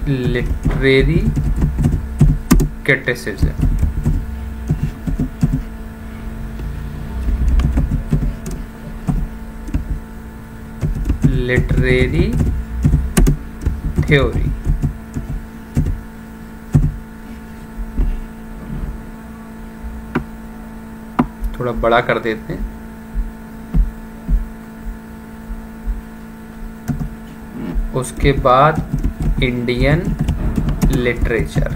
Literary criticism. Literary theory. थोड़ा बड़ा कर देते हैं। उसके बाद इंडियन लिटरेचर।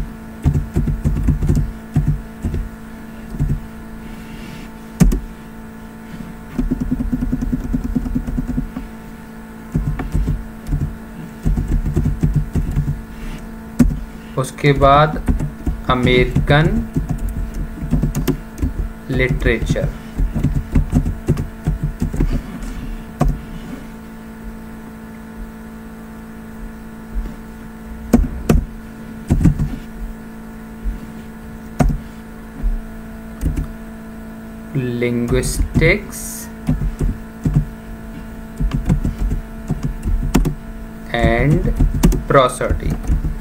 उसके बाद American literature. Linguistics and prosody.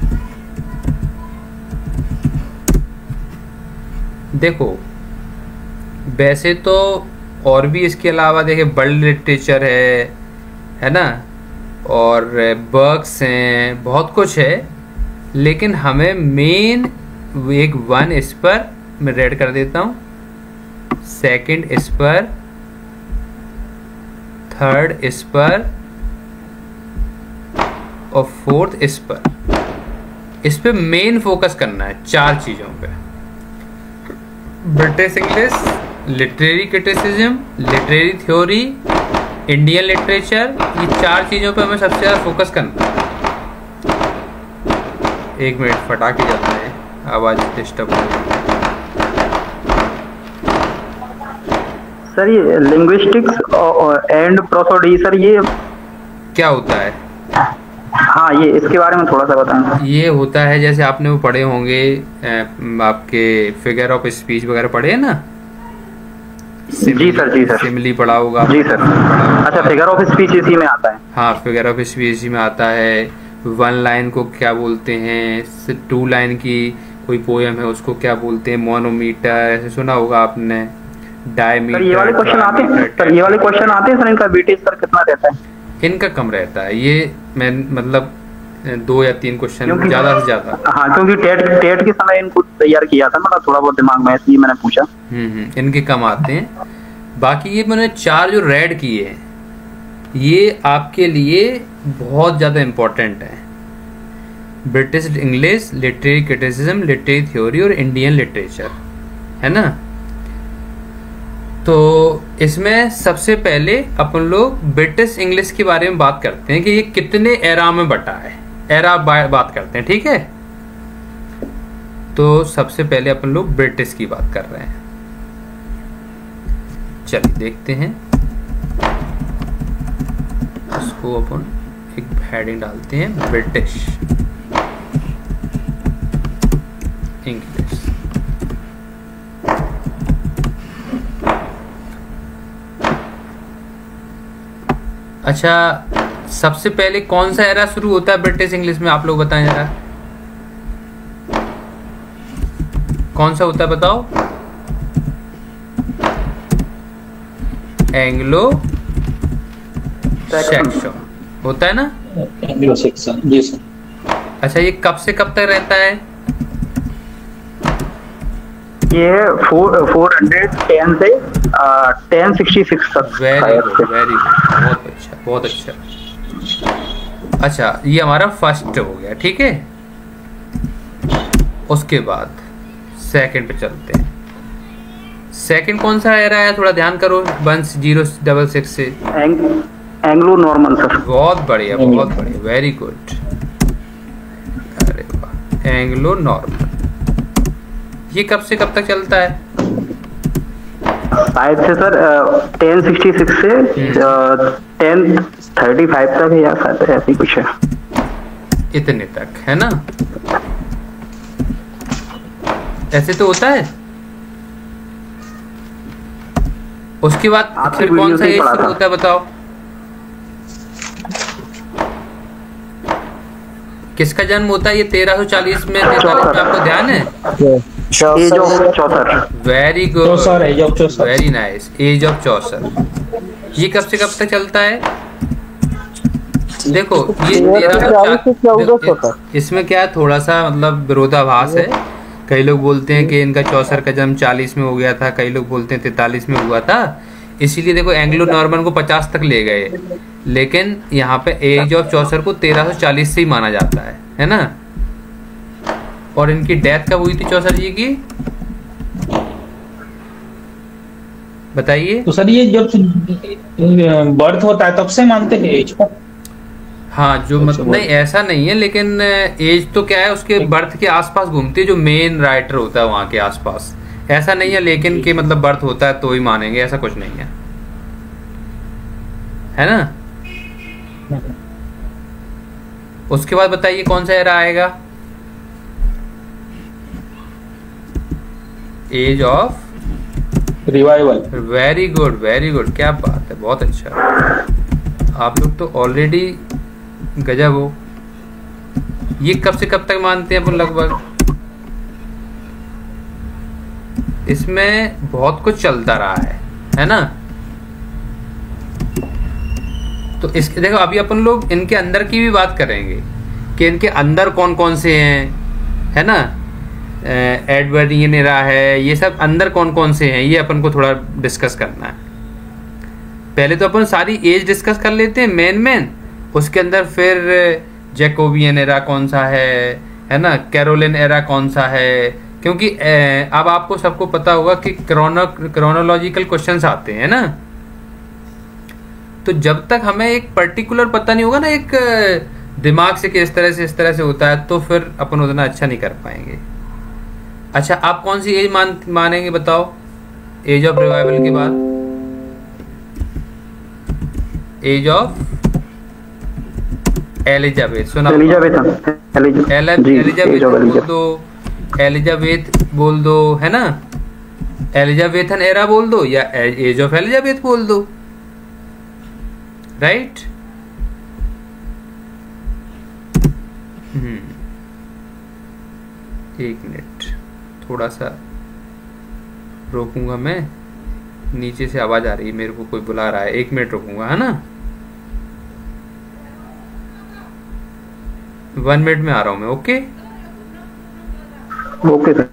देखो वैसे तो और भी इसके अलावा देखे वर्ल्ड लिटरेचर है ना, और वर्क्स हैं, बहुत कुछ है, लेकिन हमें मेन एक वन इस पर मैं रेड कर देता हूँ, सेकंड इस पर, थर्ड इस पर और फोर्थ इस पर। इस पे मेन फोकस करना है, चार चीजों पे। British English, literary criticism, literary theory, Indian literature, ये चार चीजों पे हमें सबसे ज्यादा फोकस करना है। एक मिनट, फटाके जाते हैं, आवाज डिस्टर्ब हो रही है। सर ये लिंग्विस्टिक्स एंड प्रोसोडी, सर ये क्या होता है? हाँ, ये इसके बारे में थोड़ा सा बताएं। ये होता है जैसे आपने वो पढ़े होंगे, आपके फिगर ऑफ स्पीच वगैरह पढ़े हैं ना? जी सर, जी सर। सिमिली पढ़ा होगा? जी सर। अच्छा, फिगर ऑफ स्पीच इसी में आता है? हाँ, फिगर ऑफ स्पीच इसी में आता है। वन लाइन को क्या बोलते हैं, टू लाइन की कोई पोयम है उसको क्या बोलते हैं, मोनोमीटर, ऐसे सुना होगा आपने, डायमीटर। ये वाले क्वेश्चन आते हैं सर, ये वाले क्वेश्चन आते हैं सर। इनका वेटेज सर कितना रहता है? इनका कम रहता है, ये मैं मतलब 2 या 3 क्वेश्चन ज्यादा से ज्यादा। हाँ, क्योंकि टेट के समय इनको तैयार किया था, मतलब थोड़ा बहुत दिमाग में, इसलिए मैंने पूछा। इनके कम आते हैं। बाकी ये मैंने 4 जो रेड किए हैं, ये आपके लिए बहुत ज्यादा इम्पोर्टेंट है। British English, literary criticism, literary theory और इंडियन लिटरेचर, है ना? तो इसमें सबसे पहले अपन लोग ब्रिटिश इंग्लिश के बारे में बात करते हैं कि ये कितने एरा में बटा है। एरा बात करते हैं, ठीक है? तो सबसे पहले अपन लोग ब्रिटिश की बात कर रहे हैं। चलिए देखते हैं, इसको अपन एक हेडिंग डालते हैं, ब्रिटिश इंग्लिश। अच्छा, सबसे पहले कौन सा एरा शुरू होता है ब्रिटिश इंग्लिश में, आप लोग बताएं जरा, कौन सा होता है बताओ? एंग्लो सैक्सन होता है ना? एंग्लो सैक्सन, जी सर। अच्छा, ये कब से कब तक रहता है? ये 410 से 1066 तक। वेरी गुड, वेरी गुड, बहुत अच्छा, बहुत अच्छा। अच्छा, ये हमारा फर्स्ट हो गया, ठीक है? उसके बाद सेकंड पे चलते हैं। सेकंड कौन सा एरा है, थोड़ा ध्यान करो, 1066 से। Anglo Norman sir. बहुत बढ़िया, बहुत बढ़िया, वेरी गुड। अरे वाह, एंग्लो नॉर्मन। ये कब से कब तक चलता है? शायद से सर 1066 से 1035 तक है, या शायद ऐसी कुछ है, इतने तक है ना? ऐसे तो होता है। उसके बाद फिर कौन सा एज शुरू होता है बताओ? किसका जन्म होता है ये 1340 में 43 में, आपको ध्यान है? Age of Chaucer. Very good, Chaucer, age of Chaucer. Very nice, age of Chaucer. ये कब से कब तक चलता है? देखो ये 1340, इसमें क्या है, थोड़ा सा मतलब विरोधाभास है। कई लोग बोलते हैं कि इनका चौसर का जन्म 40 में हो गया था, कई लोग बोलते हैं 43 में हुआ था। इसीलिए देखो एंग्लो नॉर्मन को 50 तक ले गए, लेकिन यहाँ पे एज ऑफ चौसर को 1340 से ही माना जाता है ना। और इनकी डेथ कब हुई थी चौसर जी की, बताइए? तो सर ये जब बर्थ होता है तब से मानते हैं एज को? हाँ, जो मतलब नहीं ऐसा नहीं है, लेकिन एज तो क्या है उसके बर्थ के आसपास घूमती है, जो मेन राइटर होता है वहां के आसपास। ऐसा नहीं है लेकिन कि मतलब बर्थ होता है तो ही मानेंगे, ऐसा कुछ नहीं है ना। उसके बाद बताइए कौन सा एरा आएगा? Age of revival. Very good, very good, क्या बात है, बहुत अच्छा। आप लोग तो ऑलरेडी गजब हो। ये कब से कब तक मानते हैं अपन लगभग? इसमें बहुत कुछ चलता रहा है ना। तो इसके देखो अभी अपन लोग इनके अंदर की भी बात करेंगे कि इनके अंदर कौन कौन से हैं, है ना। एडवर्डियन एरा है, ये सब अंदर कौन कौन से हैं ये अपन को थोड़ा डिस्कस करना है। पहले तो अपन सारी एज डिस्कस कर लेते हैं मेन, उसके अंदर फिर जैकोबियन एरा कौन सा है ना, कैरोलिन एरा कौन सा है, क्योंकि अब आपको सबको पता होगा कि क्रोनोलॉजिकल क्वेश्चंस आते हैं ना। तो जब तक हमें एक पर्टिकुलर पता नहीं होगा ना, एक दिमाग से कि इस तरह से होता है, तो फिर अपन उतना अच्छा नहीं कर पाएंगे। अच्छा, आप कौन सी एज मानेंगे बताओ? एज ऑफ रिवाइवल के बाद एज ऑफ एलिजाबेथ, सुना? एलिजाबेथ बोल दो, एलिजाबेथ बोल दो, है ना। एलिजाबेथन एरा बोल दो या एज ऑफ एलिजाबेथ बोल दो, राइट। एक मिनट, थोड़ा सा रोकूंगा मैं, नीचे से आवाज आ रही है, मेरे को कोई बुला रहा है, 1 मिनट रुकूंगा, है ना। 1 मिनट में आ रहा हूं मैं, ओके ओके सर।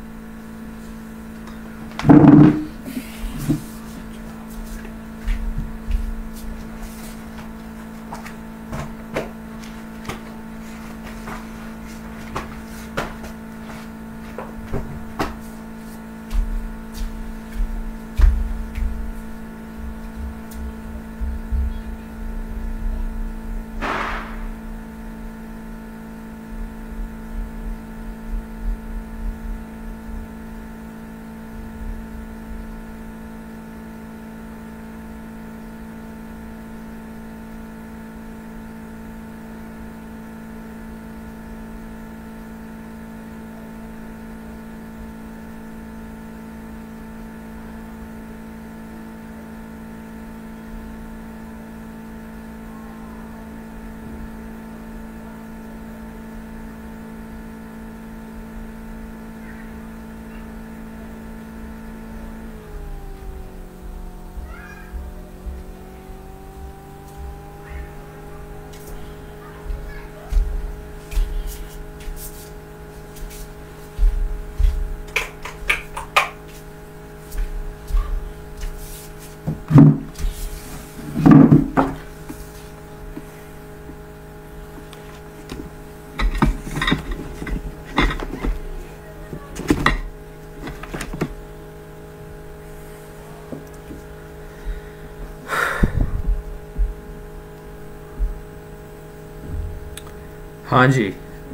हाँ जी,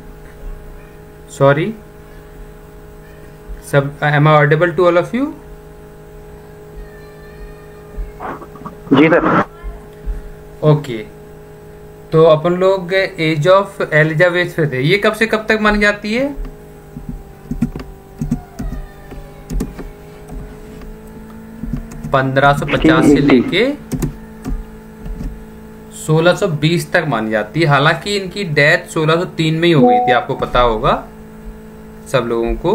सॉरी सब, am I audible to all of you? जी सर। ओके, तो अपन लोग एज ऑफ एलिजाबेथ पे थे। ये कब से कब तक मानी जाती है? (1550) से लेके 1620 तक मानी जाती है। हालांकि इनकी डेथ 1603 में ही हो गई थी, आपको पता होगा सब लोगों को।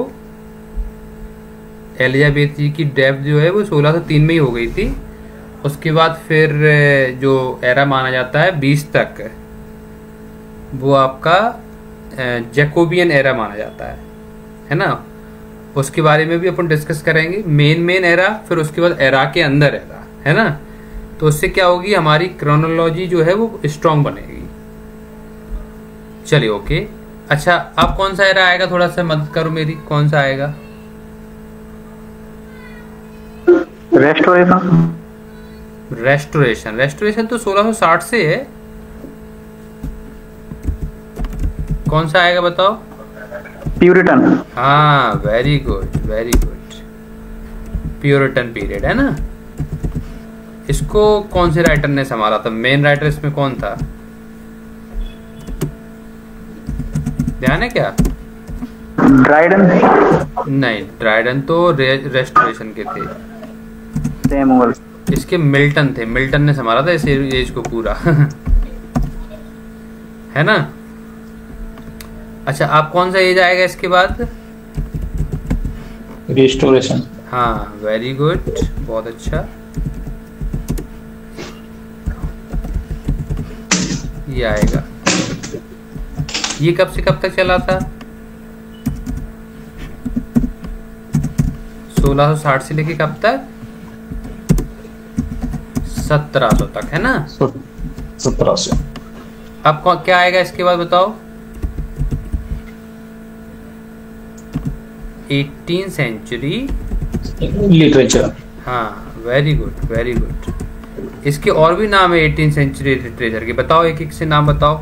एलिजाबेथ जी की डेथ जो है वो 1603 में ही हो गई थी। उसके बाद फिर जो एरा माना जाता है 20 तक, वो आपका जैकोबियन एरा माना जाता है ना। उसके बारे में भी अपन डिस्कस करेंगे। मेन एरा, फिर उसके बाद एरा के अंदर एरा, है ना। तो उससे क्या होगी, हमारी क्रोनोलॉजी जो है वो स्ट्रांग बनेगी। चलिए ओके। अच्छा, अब कौन सा एरा आएगा, थोड़ा सा मदद करो मेरी, कौन सा आएगा? रेस्टोरेशन तो 1660 से है। कौन सा आएगा बताओ? प्यूरिटन। हाँ, वेरी गुड। प्यूरिटन पीरियड है ना। इसको कौन से राइटर ने संभाला था? मेन राइटर इसमें कौन था, ध्यान है क्या? ड्राइडन। नहीं, ड्राइडन तो रेस्टोरेशन के थे। सैमुअल। इसके मिल्टन थे, मिल्टन ने संभाला था इस एज को पूरा है ना। अच्छा, आप कौन सा एज आएगा इसके बाद? रिस्टोरेशन। हाँ, वेरी गुड, बहुत अच्छा। ये आएगा। ये कब से कब तक चला था? 1660 से लेके कब तक? 1700 तक, है ना। 1700। अब क्या आएगा इसके बाद बताओ? 18th century literature. हाँ, वेरी गुड। इसके और भी नाम है 18th सेंचुरी लिटरेचर के, बताओ, एक एक से नाम बताओ।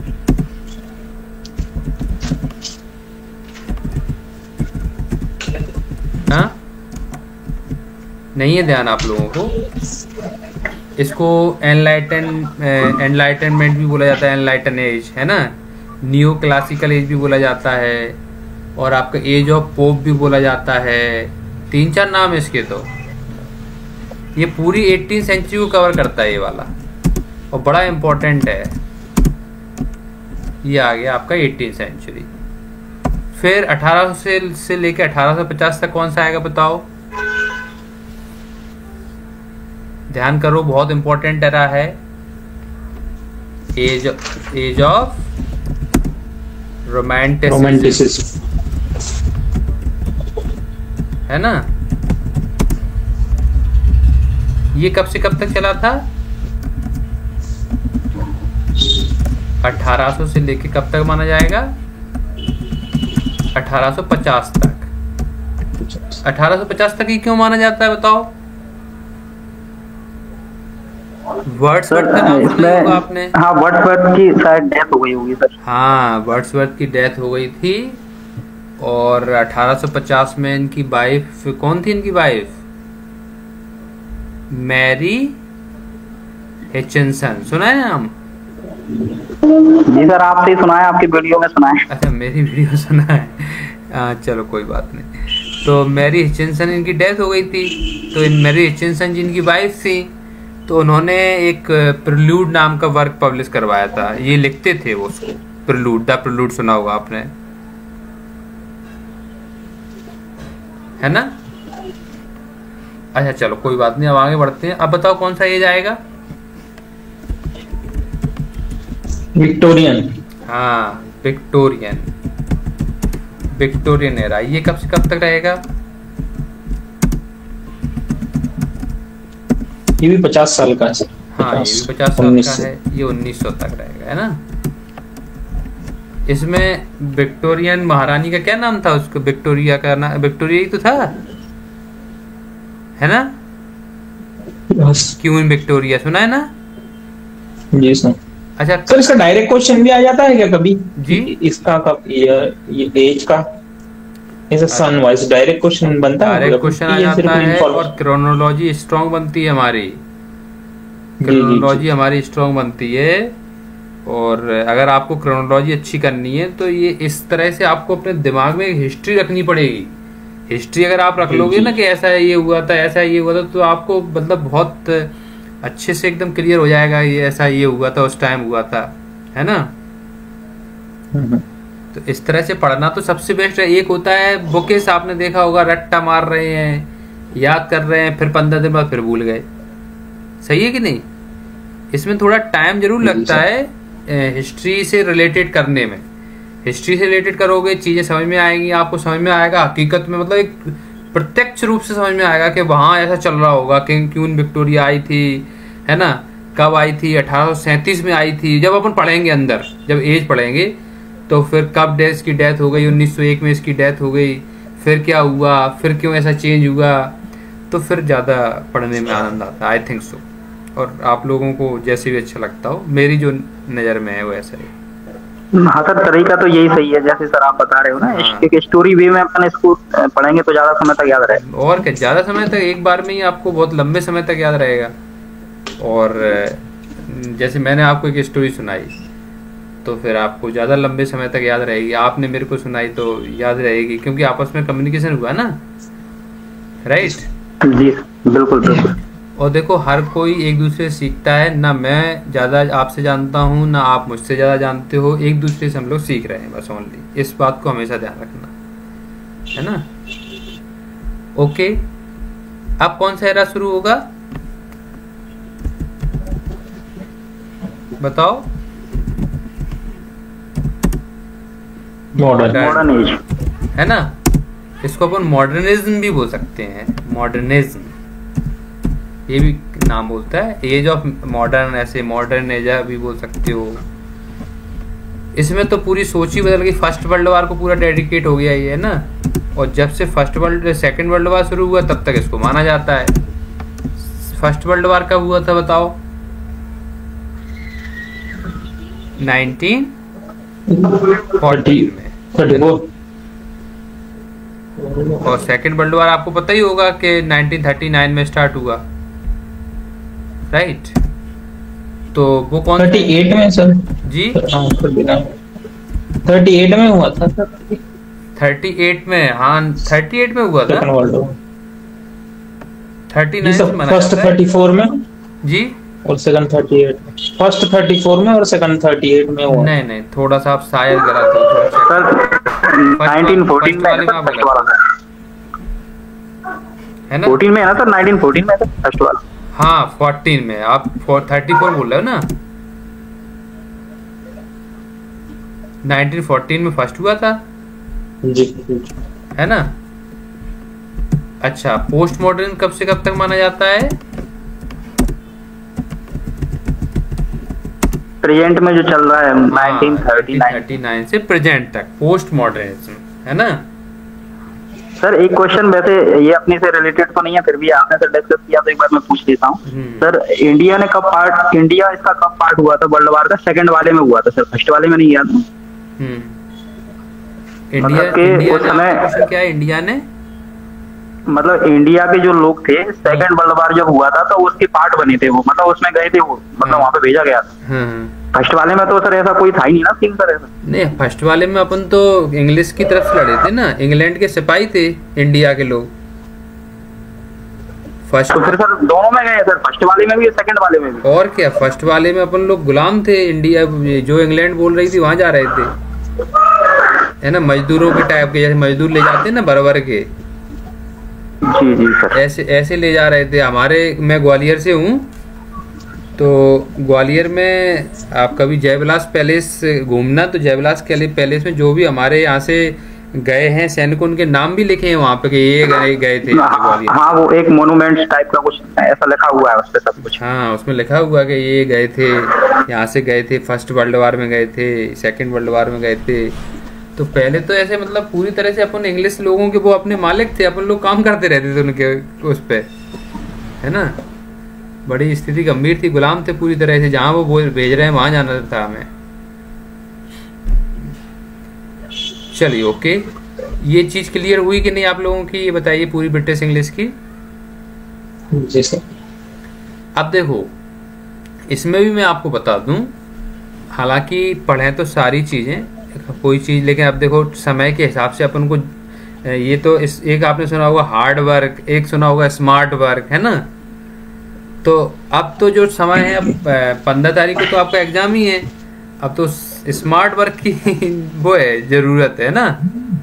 हाँ, नहीं है ध्यान आप लोगों को। इसको एनलाइटनमेंट भी बोला जाता है, एनलाइटन एज, है ना। न्यू क्लासिकल एज भी बोला जाता है, और आपका एज ऑफ पोप भी बोला जाता है। 3-4 नाम है इसके। तो ये पूरी 18th सेंचुरी को कवर करता है ये वाला, और बड़ा इंपॉर्टेंट है। ये आ गया आपका 18th सेंचुरी। फिर 1800 से लेके 1850 तक कौन सा आएगा बताओ? ध्यान करो, बहुत इंपॉर्टेंट एरा है। एज ऑफ रोमांटिसिज्म, है ना। ये कब से कब तक चला था? 1800 से लेके कब तक माना जाएगा? 1850 तक। 1850 तक ही क्यों माना जाता है बताओ? वर्ड्सवर्थ का नाम सुना होगा आपने। हाँ, वर्ड्सवर्थ की शायद डेथ हो गई होगी सर। हाँ, वर्ड्सवर्थ की डेथ हो गई थी, और 1850 में इनकी वाइफ, कौन थी इनकी वाइफ? मैरी हिचिंसन। सुना है नाम? जी सर, आपसे ही सुना है, आपकी वीडियो में सुना है। अच्छा, मेरी वीडियो सुना है। चलो कोई बात नहीं। तो मैरी हिचिंसन इनकी डेथ हो गई थी। तो इन मैरी हिचिंसन जी इनकी वाइफ थी, तो उन्होंने एक प्रिल्यूड नाम का वर्क पब्लिश करवाया था। ये लिखते थे वो उसको, द प्रिल्यूड सुना होगा आपने, है ना। अच्छा चलो कोई बात नहीं, अब आगे बढ़ते हैं। अब बताओ कौन सा एज आएगा? विक्टोरियन। हाँ, विक्टोरियन एरा। ये कब से कब तक रहेगा? ये भी 50 साल का है। हाँ, ये भी 50 साल का है। ये 1900 तक रहेगा, है ना। इसमें विक्टोरियन महारानी का क्या नाम था? उसको विक्टोरिया का नाम, विक्टोरिया ही तो था, है ना। क्वीन विक्टोरिया, सुना है ना? जी सर। अच्छा सर, इसका डायरेक्ट क्वेश्चन भी आ जाता है क्या कभी? जी, इसका कब ये एज का सन वाइज डायरेक्ट क्वेश्चन बनता है? डायरेक्ट क्वेश्चन आ जाता है, और क्रोनोलॉजी स्ट्रांग बनती है हमारी। क्रोनोलॉजी हमारी स्ट्रांग बनती है, और अगर आपको क्रोनोलॉजी अच्छी करनी है तो ये इस तरह से आपको अपने दिमाग में एक हिस्ट्री रखनी पड़ेगी। हिस्ट्री अगर आप रख लोगे ना कि ऐसा ये हुआ था, ऐसा ये हुआ था, तो आपको मतलब बहुत अच्छे से एकदम क्लियर हो जाएगा, ये ऐसा ये हुआ था उस टाइम हुआ था, है ना। तो इस तरह से पढ़ना तो सबसे बेस्ट है। एक होता है बुकेस, आपने देखा होगा, रट्टा मार रहे हैं, याद कर रहे हैं, फिर 15 दिन बाद फिर भूल गए, सही है कि नहीं। इसमें थोड़ा टाइम जरूर लगता है हिस्ट्री से रिलेटेड करने में। हिस्ट्री से रिलेटेड करोगे चीजें समझ में आएंगी, आपको समझ में आएगा हकीकत में, मतलब एक प्रत्यक्ष रूप से समझ में आएगा कि वहाँ ऐसा चल रहा होगा, किंग क्वीन विक्टोरिया आई थी, है ना, कब आई थी, 1837 में आई थी। जब अपन पढ़ेंगे अंदर, जब एज पढ़ेंगे, तो फिर कब इसकी डेथ हो गई, 1901 में इसकी डेथ हो गई, फिर क्या हुआ, फिर क्यों ऐसा चेंज हुआ, तो फिर ज़्यादा पढ़ने में आनंद आता है, आई थिंक सो। और आप लोगों को जैसे भी अच्छा लगता हो, मेरी जो नज़र में है वो ऐसा है। हाँ सर, तरीका तो यही सही है जैसे सर आप बता रहे हो ना। हाँ। एक स्टोरी वे में अपन इसको पढ़ेंगे तो ज्यादा समय तक याद रहेगा। और क्या, ज़्यादा समय तक, एक बार में ही आपको बहुत लंबे समय तक याद रहेगा। और जैसे मैंने आपको एक स्टोरी सुनाई तो फिर आपको ज़्यादा लंबे समय तक याद रहेगी, आपने मेरे को सुनाई तो याद रहेगी, क्योंकि आपस में कम्युनिकेशन हुआ ना, राइट। जी बिल्कुल बिल्कुल। और देखो हर कोई एक दूसरे से सीखता है, ना मैं ज़्यादा आपसे जानता हूँ ना आप मुझसे ज़्यादा जानते हो, एक दूसरे से हम लोग सीख रहे हैं बस, ओनली। इस बात को हमेशा ध्यान रखना, है ना। ओके, अब कौन सा एरा शुरू होगा बताओ। मॉडर्न एज, है ना। इसको अपन मॉडर्निज्म भी बोल सकते हैं, मॉडर्निज्म ये भी नाम बोलता है, एज ऑफ मॉडर्न, ऐसे मॉडर्न एज भी बोल सकते हो। इसमें तो पूरी सोच ही बदल गई, फर्स्ट वर्ल्ड वार को पूरा डेडिकेट हो गया ये, है ना। और जब से सेकेंड वर्ल्ड वार शुरू हुआ तब तक इसको माना जाता है। फर्स्ट वर्ल्ड वार कब हुआ था बताओ। 1914 में। और सेकेंड वर्ल्ड वार आपको पता ही होगा कि 1939 में स्टार्ट हुआ, राइट। तो वो कौन 38 में सर जी, 38 में हुआ था सर। 38 में, हाँ 38 में हुआ था। 39 में मना फर्स्ट 34 में जी, और सेकंड 38 में। फर्स्ट 34 में और सेकंड 38 में हुआ। नहीं थोड़ा सा आप शायद गलत हो, थोड़ा सर 1914 में वाले में आप फर्स्ट गलत वाला है ना। 14 में है ना सर, 1914 में था फर्स्ट वाला। हाँ 14 में, आप 34 बोल रहे हो ना। 1914 में फर्स्ट हुआ था जी, है ना। अच्छा, पोस्ट मॉडर्न कब से कब तक माना जाता है। प्रेजेंट में जो चल रहा है 1939 से प्रेजेंट तक पोस्ट मॉडर्निज्म, है ना। सर एक क्वेश्चन, वैसे ये अपने से रिलेटेड तो नहीं है, फिर भी आपने सर डिस्कस किया तो एक बार मैं पूछ लेता हूँ। सर इंडिया ने इंडिया इसका कब पार्ट हुआ था वर्ल्ड वार का। सेकंड वाले में हुआ था सर, फर्स्ट वाले में नहीं याद। इंडिया क्या है, इंडिया ने मतलब इंडिया के जो लोग थे सेकंड वर्ल्ड वार जब हुआ था तो उसके पार्ट बने थे वो, मतलब उसमें गए थे वो, मतलब वहाँ पे भेजा गया था। फर्स्ट वाले में तो सर ऐसा कोई था ही नहीं ना सीन सर ऐसा। नहीं, फर्स्ट वाले में अपन तो इंग्लिश की तरफ से लड़े थे ना, इंग्लैंड के सिपाही थे इंडिया के लोग। फर्स्ट तो फिर सर दोनों में गए सर, फर्स्ट वाले में भी सेकंड वाले में भी। और क्या, फर्स्ट वाले में अपन लोग गुलाम थे, इंडिया जो इंग्लैंड बोल रही थी वहां जा रहे थे, है ना। मजदूरों के टाइप के, जैसे मजदूर ले जाते हैं ना भर के, जी जी सर, ऐसे ले जा रहे थे। हमारे, मैं ग्वालियर से हूँ, तो ग्वालियर में आप कभी जयविलास पैलेस घूमना, तो जयविलास पैलेस में जो भी हमारे यहाँ से गए हैं सैनिक, उनके नाम भी लिखे हैं वहाँ पे कि ये गए थे ग्वालियर। हाँ वो एक मोन्यूमेंट टाइप का कुछ ऐसा लिखा हुआ है उसपे सब कुछ। हाँ उसमें लिखा हुआ कि ये गए थे, यहाँ से गए थे, फर्स्ट वर्ल्ड वार में गए थे, सेकेंड वर्ल्ड वार में गए थे। तो पहले तो ऐसे मतलब पूरी तरह से अपन इंग्लिश लोगों के वो अपने मालिक थे, अपन लोग काम करते रहते थे उनके उस पे, है ना। बड़ी स्थिति गंभीर थी, गुलाम थे पूरी तरह से, जहाँ वो भेज रहे हैं वहां जाना था हमें। चलिए ओके, ये चीज क्लियर हुई कि नहीं आप लोगों की, ये बताइए पूरी ब्रिटिश इंग्लिश की। जी सर। अब देखो इसमें भी मैं आपको बता दूं, हालांकि पढ़े तो सारी चीजें कोई चीज, लेकिन अब देखो समय के हिसाब से अपन को ये तो एक आपने सुना होगा हार्ड वर्क, एक सुना होगा स्मार्ट वर्क, है ना। तो अब तो जो समय है, अब 15 तारीख को तो आपका एग्जाम ही है, अब तो स्मार्ट वर्क की वो है, जरूरत है ना।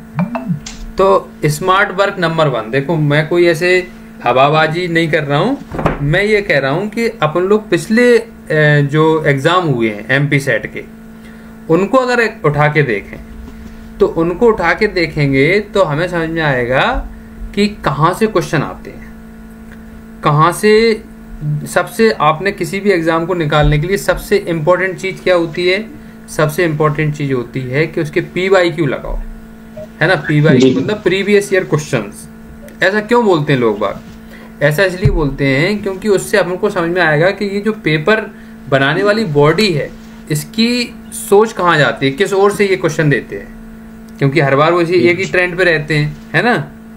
तो स्मार्ट वर्क नंबर 1, देखो मैं कोई ऐसे हवाबाजी नहीं कर रहा हूँ, मैं ये कह रहा हूँ कि अपन लोग पिछले जो एग्जाम हुए हैं एमपी सेट के, उनको अगर उठा के देखें, तो उनको उठा के देखेंगे तो हमें समझ में आएगा कि कहाँ से क्वेश्चन आते हैं, कहाँ से। सबसे आपने किसी भी एग्जाम को निकालने के लिए सबसे इम्पोर्टेंट चीज क्या होती है? सबसे इम्पोर्टेंट चीज होती है कि उसके PYQ लगाओ, है ना। PYQ मतलब प्रीवियस ईयर क्वेश्चंस। ऐसा क्यों बोलते हैं लोग बाग? ऐसा इसलिए बोलते हैं क्योंकि उससे हमको समझ में आएगा कि ये जो पेपर बनाने वाली बॉडी है, इसकी सोच कहाँ जाती है, किस ओर से ये क्वेश्चन देते हैं, क्योंकि हर बार वो इसी एक ही ट्रेंड पे रहते हैं, है ना।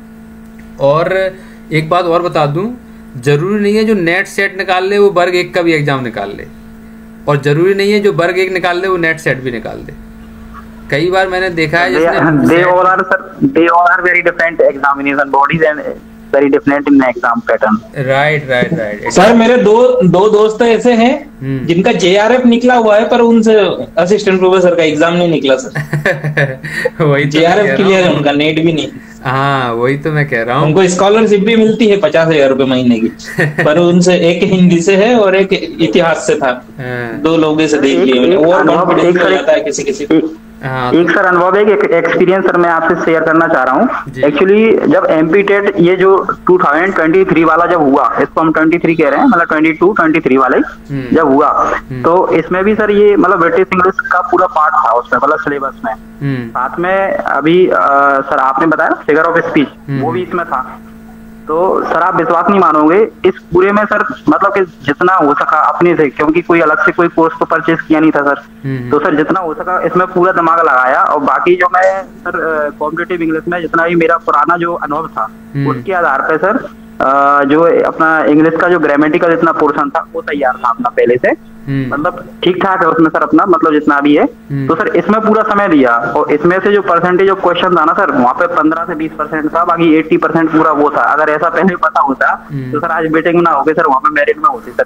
और एक बात और बता दूं, जरूरी नहीं है जो नेट सेट निकाल ले वो वर्ग 1 का भी एग्जाम निकाल ले, और जरूरी नहीं है जो वर्ग 1 निकाल ले वो नेट सेट भी निकाल दे। कई बार मैंने देखा है they all are very different examination bodies and very different in exam pattern. Right. Sir मेरे दो दोस्त ऐसे हैं जिनका JRF निकला हुआ है, पर उनसे असिस्टेंट प्रोफेसर का एग्जाम नहीं निकला सर। वही तो JRF क्लियर है उनका, नेट भी नहीं। हाँ वही तो मैं कह रहा हूँ, उनको स्कॉलरशिप भी मिलती है 50,000 रुपए महीने की, पर उनसे एक हिंदी से है और एक इतिहास से था। 2 लोगों से देख लिए, और कॉन्फिडेंस हो जाता है किसी किसी को। एक सर अनुभव, एक एक्सपीरियंस सर मैं आपसे शेयर करना चाह रहा हूँ। एक्चुअली जब एमपी टेट ये जो 2023 वाला जब हुआ, इसको हम 23 कह रहे हैं, मतलब 22-23 वाला ही जब हुआ, तो इसमें भी सर ये मतलब ब्रिटिश इंग्लिश का पूरा पार्ट था उसमें, मतलब सिलेबस में। साथ में अभी सर आपने बताया फिगर ऑफ स्पीच, वो भी इसमें था। तो सर आप विश्वास नहीं मानोगे, इस पूरे में सर मतलब कि जितना हो सका अपने से, क्योंकि कोई अलग से कोई कोर्स तो परचेज किया नहीं था सर, तो सर जितना हो सका इसमें पूरा दिमाग लगाया। और बाकी जो मैं सर कॉम्पिटिटिव इंग्लिश में जितना भी मेरा पुराना जो अनुभव था, उसके आधार पे सर जो अपना इंग्लिश का जो ग्रामेटिकल जितना पोर्शन था वो तैयार था अपना पहले से, मतलब ठीक ठाक है उसमें सर अपना, मतलब जितना भी है। तो सर इसमें पूरा समय दिया, और इसमें से जो परसेंटेज ऑफ क्वेश्चन था ना सर, वहाँ पे 15 से 20% था, बाकी 80% पूरा वो था। अगर ऐसा पहले पता होता तो सर आज बीटेक में ना होगे सर, वहाँ पे मेरिट में होते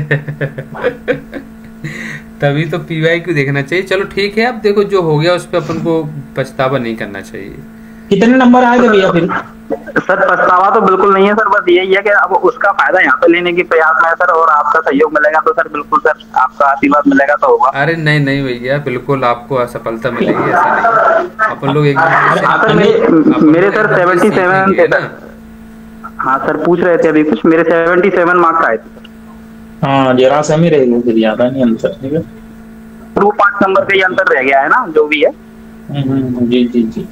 सर। तभी तो PYQ देखना चाहिए। चलो ठीक है, अब देखो जो हो गया उस पर अपन को पछतावा नहीं करना चाहिए। कितने नंबर आए थे भैया फिर? सर पछतावा तो बिल्कुल नहीं है सर, बस यही है कि अब उसका फायदा यहाँ पे लेने की प्रयास में है सर, और आपका सहयोग मिलेगा तो सर बिल्कुल सर, आपका आशीर्वाद मिलेगा तो होगा। अरे नहीं भैया, बिल्कुल आपको सफलता मिलेगी, ऐसा नहीं। अपन लोग एक मेरे सर 77 थे सर। हाँ सर पूछ रहे थे अभी कुछ, मेरे 77 मार्क्स आए थे। हाँ जरा सा में रहेगा, फिर ज्यादा नहीं अंतर, ठीक है। वो 5 नंबर का ही अंतर रह गया है ना, जो भी है। जी।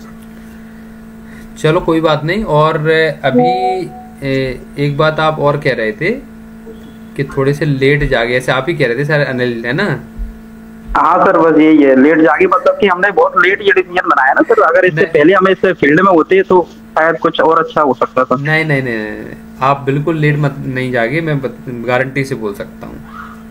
चलो कोई बात नहीं। और अभी एक बात आप और कह रहे थे कि थोड़े से लेट जागे, ऐसे आप ही कह रहे थे सर अनिल, है ना? हाँ सर बस यही है, लेट जागे मतलब कि हमने बहुत लेट ये डिसीजन बनाया ना सर, अगर इससे पहले हमें इस फील्ड में होते तो शायद कुछ और अच्छा हो सकता था। नहीं, आप बिल्कुल लेट मत नहीं जागे, मैं गारंटी से बोल सकता हूँ।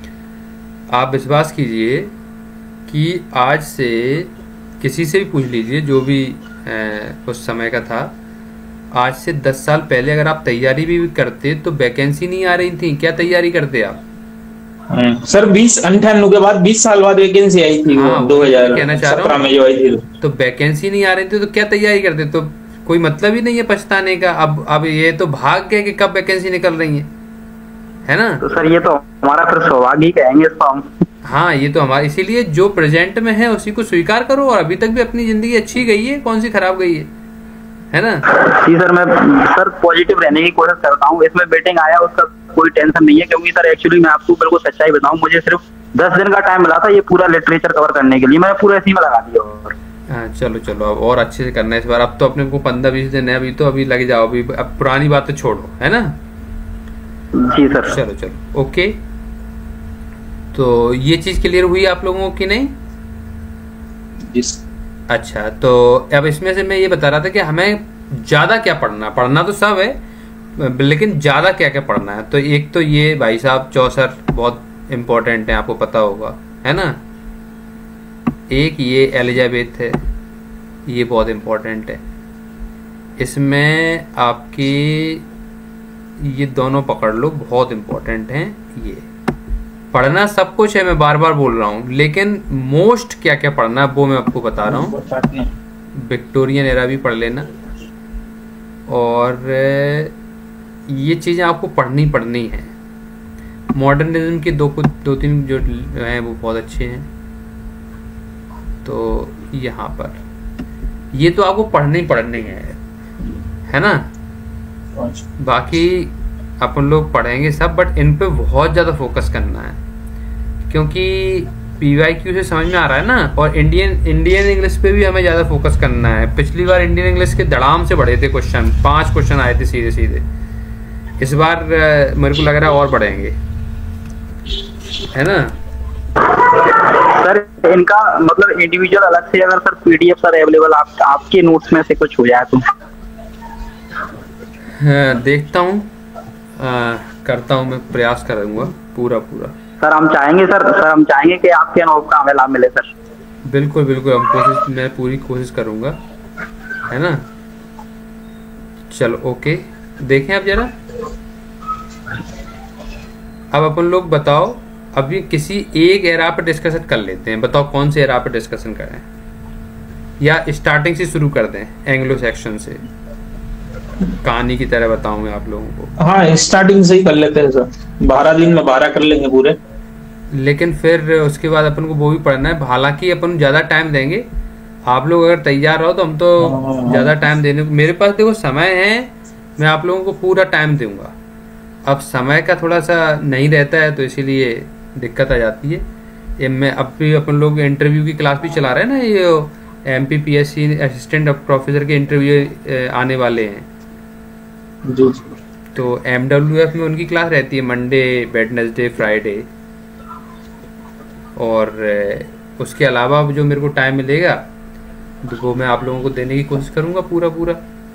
आप विश्वास कीजिए कि आज से किसी से भी पूछ लीजिए जो भी उस समय का था, आज से 10 साल पहले अगर आप तैयारी भी करते तो वैकेंसी नहीं आ रही थी, क्या तैयारी करते आप? सर 98 के बाद 20 साल बाद वैकेंसी आई थी। हाँ, 2017 में जो आई थी, तो वैकेंसी नहीं आ रही थी तो क्या तैयारी करते? तो कोई मतलब ही नहीं है पछताने का। अब ये तो भाग गए कि कब वैकेंसी निकल रही है ना। तो सर ये तो हमारा फिर सौभाग्य ही कहेंगे इसको हम। हाँ ये तो हमारा, इसीलिए जो प्रेजेंट में है उसी को स्वीकार करो, और अभी तक भी अपनी जिंदगी अच्छी गई है, कौन सी खराब गई है ना। जी सर, मैं सर पॉजिटिव रहने की कोशिश करता हूँ। इसमें बेटिंग आया उसका कोई टेंशन नहीं है, क्योंकि सर एक्चुअली मैं आपको बिल्कुल सच्चाई बताऊँ, मुझे सिर्फ 10 दिन का टाइम मिला था ये पूरा लिटरेचर कवर करने के लिए, मैंने पूरा इसी में लगा दिया। हाँ चलो अब और अच्छे से करना है इस बार। अब तो अपने को 15-20 दिन है, अभी लग जाओ, अभी अब पुरानी बातें छोड़ो, है ना। जी सर। चलो ओके। तो ये चीज क्लियर हुई आप लोगों की नहीं? अच्छा, तो अब इसमें से मैं ये बता रहा था कि हमें ज्यादा क्या पढ़ना तो सब है, लेकिन ज्यादा क्या क्या पढ़ना है। तो एक तो ये भाई साहब चौसर बहुत इम्पोर्टेंट है, आपको पता होगा, है ना। एक ये एलिजाबेथ है, ये बहुत इम्पोर्टेंट है। इसमें आपकी ये दोनों पकड़ लो, बहुत इम्पोर्टेंट हैं। ये पढ़ना सब कुछ है, मैं बार बार बोल रहा हूँ, लेकिन मोस्ट क्या क्या पढ़ना है वो मैं आपको बता रहा हूँ। विक्टोरियन एरा भी पढ़ लेना, और ये चीज़ें आपको पढ़नी है। मॉडर्निज्म के दो तीन जो हैं वो बहुत अच्छे हैं। तो यहाँ पर ये तो आपको पढ़नी है ना। बाकी अपन लोग पढ़ेंगे सब, बट इन पे बहुत ज़्यादा फोकस करना है, क्योंकि PYQ से समझ में आ रहा है ना। और इंडियन इंग्लिश पे भी हमें ज़्यादा फोकस करना है। पिछली बार इंडियन इंग्लिश के धड़ाम से बढ़े थे क्वेश्चन, 5 क्वेश्चन आए थे सीधे सीधे। इस बार मेरे को लग रहा है और बढ़ेंगे, है ना सर। इनका मतलब इंडिविजुअल अलग से अगर सर PDF सर अवेलेबल आपके नोट्स में से कुछ हो जाए तो देखता हूँ, करता हूँ, मैं प्रयास करूँगा पूरा। सर हम चाहेंगे कि आपके अनुभव का हमें लाभ मिले सर। बिल्कुल मैं पूरी कोशिश करूँगा, है ना। चलो ओके, देखें अब जरा। अब अपन लोग बताओ, अभी किसी एक एरा पर डिस्कशन कर लेते हैं। बताओ कौन से एरा पर डिस्कशन करें, या स्टार्टिंग से शुरू कर दें, एंग्लो सेक्शन से। कहानी की तरह बताऊंगा आप लोगों को। हाँ, स्टार्टिंग से ही कर लेते हैं सर। 12 दिन में 12 कर लेंगे पूरे। लेकिन फिर उसके बाद अपन को वो भी पढ़ना है। हालांकि अपन ज़्यादा टाइम देंगे, आप लोग अगर तैयार रहो तो हम तो ज़्यादा टाइम देने को, मेरे पास देखो समय है, मैं आप लोगों को पूरा टाइम दूंगा। अब समय का थोड़ा सा नहीं रहता है, तो इसीलिए दिक्कत आ जाती है। ये मैं अब भी अपन लोग इंटरव्यू की क्लास भी चला रहे हैं ना, ये MPPSC असिस्टेंट प्रोफेसर के इंटरव्यू आने वाले हैं जी। तो MWF में उनकी क्लास रहती है मंडे, वेडनेसडे, फ्राइडे। और उसके अलावा जो मेरे को टाइम मिलेगा तो वो मैं आप लोगों को देने की कोशिश करूंगा पूरा।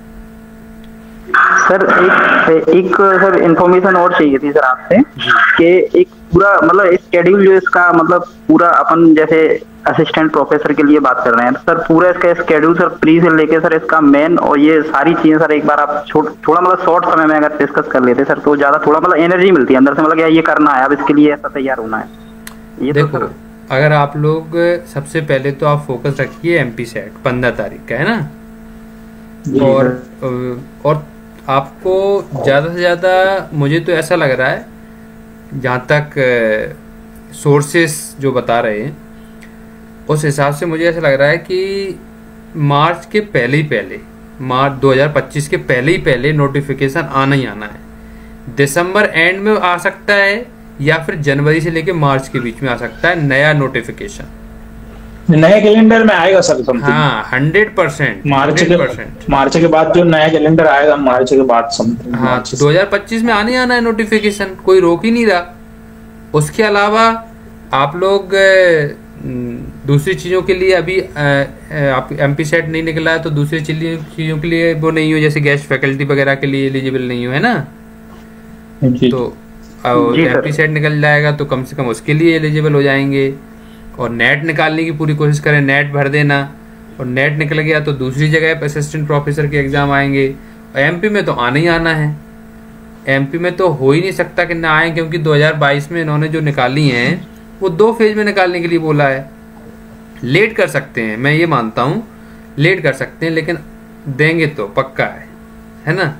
सर एक सर इन्फॉर्मेशन और चाहिए थी सर आपसे, कि एक पूरा मतलब स्केड्यूल जो इसका मतलब पूरा अपन जैसे असिस्टेंट प्रोफेसर के लिए बात कर रहे हैं सर, पूरा इसका स्केड्यूल सर प्री से लेके सर इसका मेन और ये सारी चीजें सर एक बार आप थोड़ा मतलब शॉर्ट समय में अगर डिस्कस कर लेते सर तो ज्यादा थोड़ा मतलब एनर्जी मिलती है अंदर से, मतलब ये करना है अब इसके लिए ऐसा तैयार होना है। ये देखो तो अगर आप लोग सबसे पहले तो आप फोकस रखिए MP सेट 15 तारीख का, है ना। और आपको ज़्यादा से ज़्यादा, मुझे तो ऐसा लग रहा है जहाँ तक सोर्सेस जो बता रहे हैं उस हिसाब से मुझे ऐसा लग रहा है कि मार्च के पहले मार्च 2025 के पहले नोटिफिकेशन आना ही आना है। दिसंबर एंड में आ सकता है या फिर जनवरी से लेके मार्च के बीच में आ सकता है नया नोटिफिकेशन। नया कैलेंडर में आएगा सर समथिंग। हाँ 100% मार्च के बाद जो नया कैलेंडर आएगा मार्च के बाद समथिंग। हाँ 2025 में आने आना है नोटिफिकेशन, कोई रोक ही नहीं रहा। उसके अलावा आप लोग दूसरी चीज़ों के लिए अभी आप MP सेट नहीं निकला है तो दूसरी चीज़ों के लिए वो नहीं हो, जैसे गेस्ट फैकल्टी वगैरह के लिए एलिजिबल नहीं हो, है ना। तो MP सेट निकल जाएगा तो कम से कम उसके लिए एलिजिबल हो जाएंगे। और नेट निकालने की पूरी कोशिश करें, नेट भर देना, और नेट निकल गया तो दूसरी जगह असिस्टेंट प्रोफेसर के एग्ज़ाम आएंगे। और MP में तो आना ही आना है, MP में तो हो ही नहीं सकता कि ना आए, क्योंकि 2022 में इन्होंने जो निकाली हैं वो 2 फेज में निकालने के लिए बोला है। लेट कर सकते हैं, मैं ये मानता हूँ लेट कर सकते हैं, लेकिन देंगे तो पक्का है ना।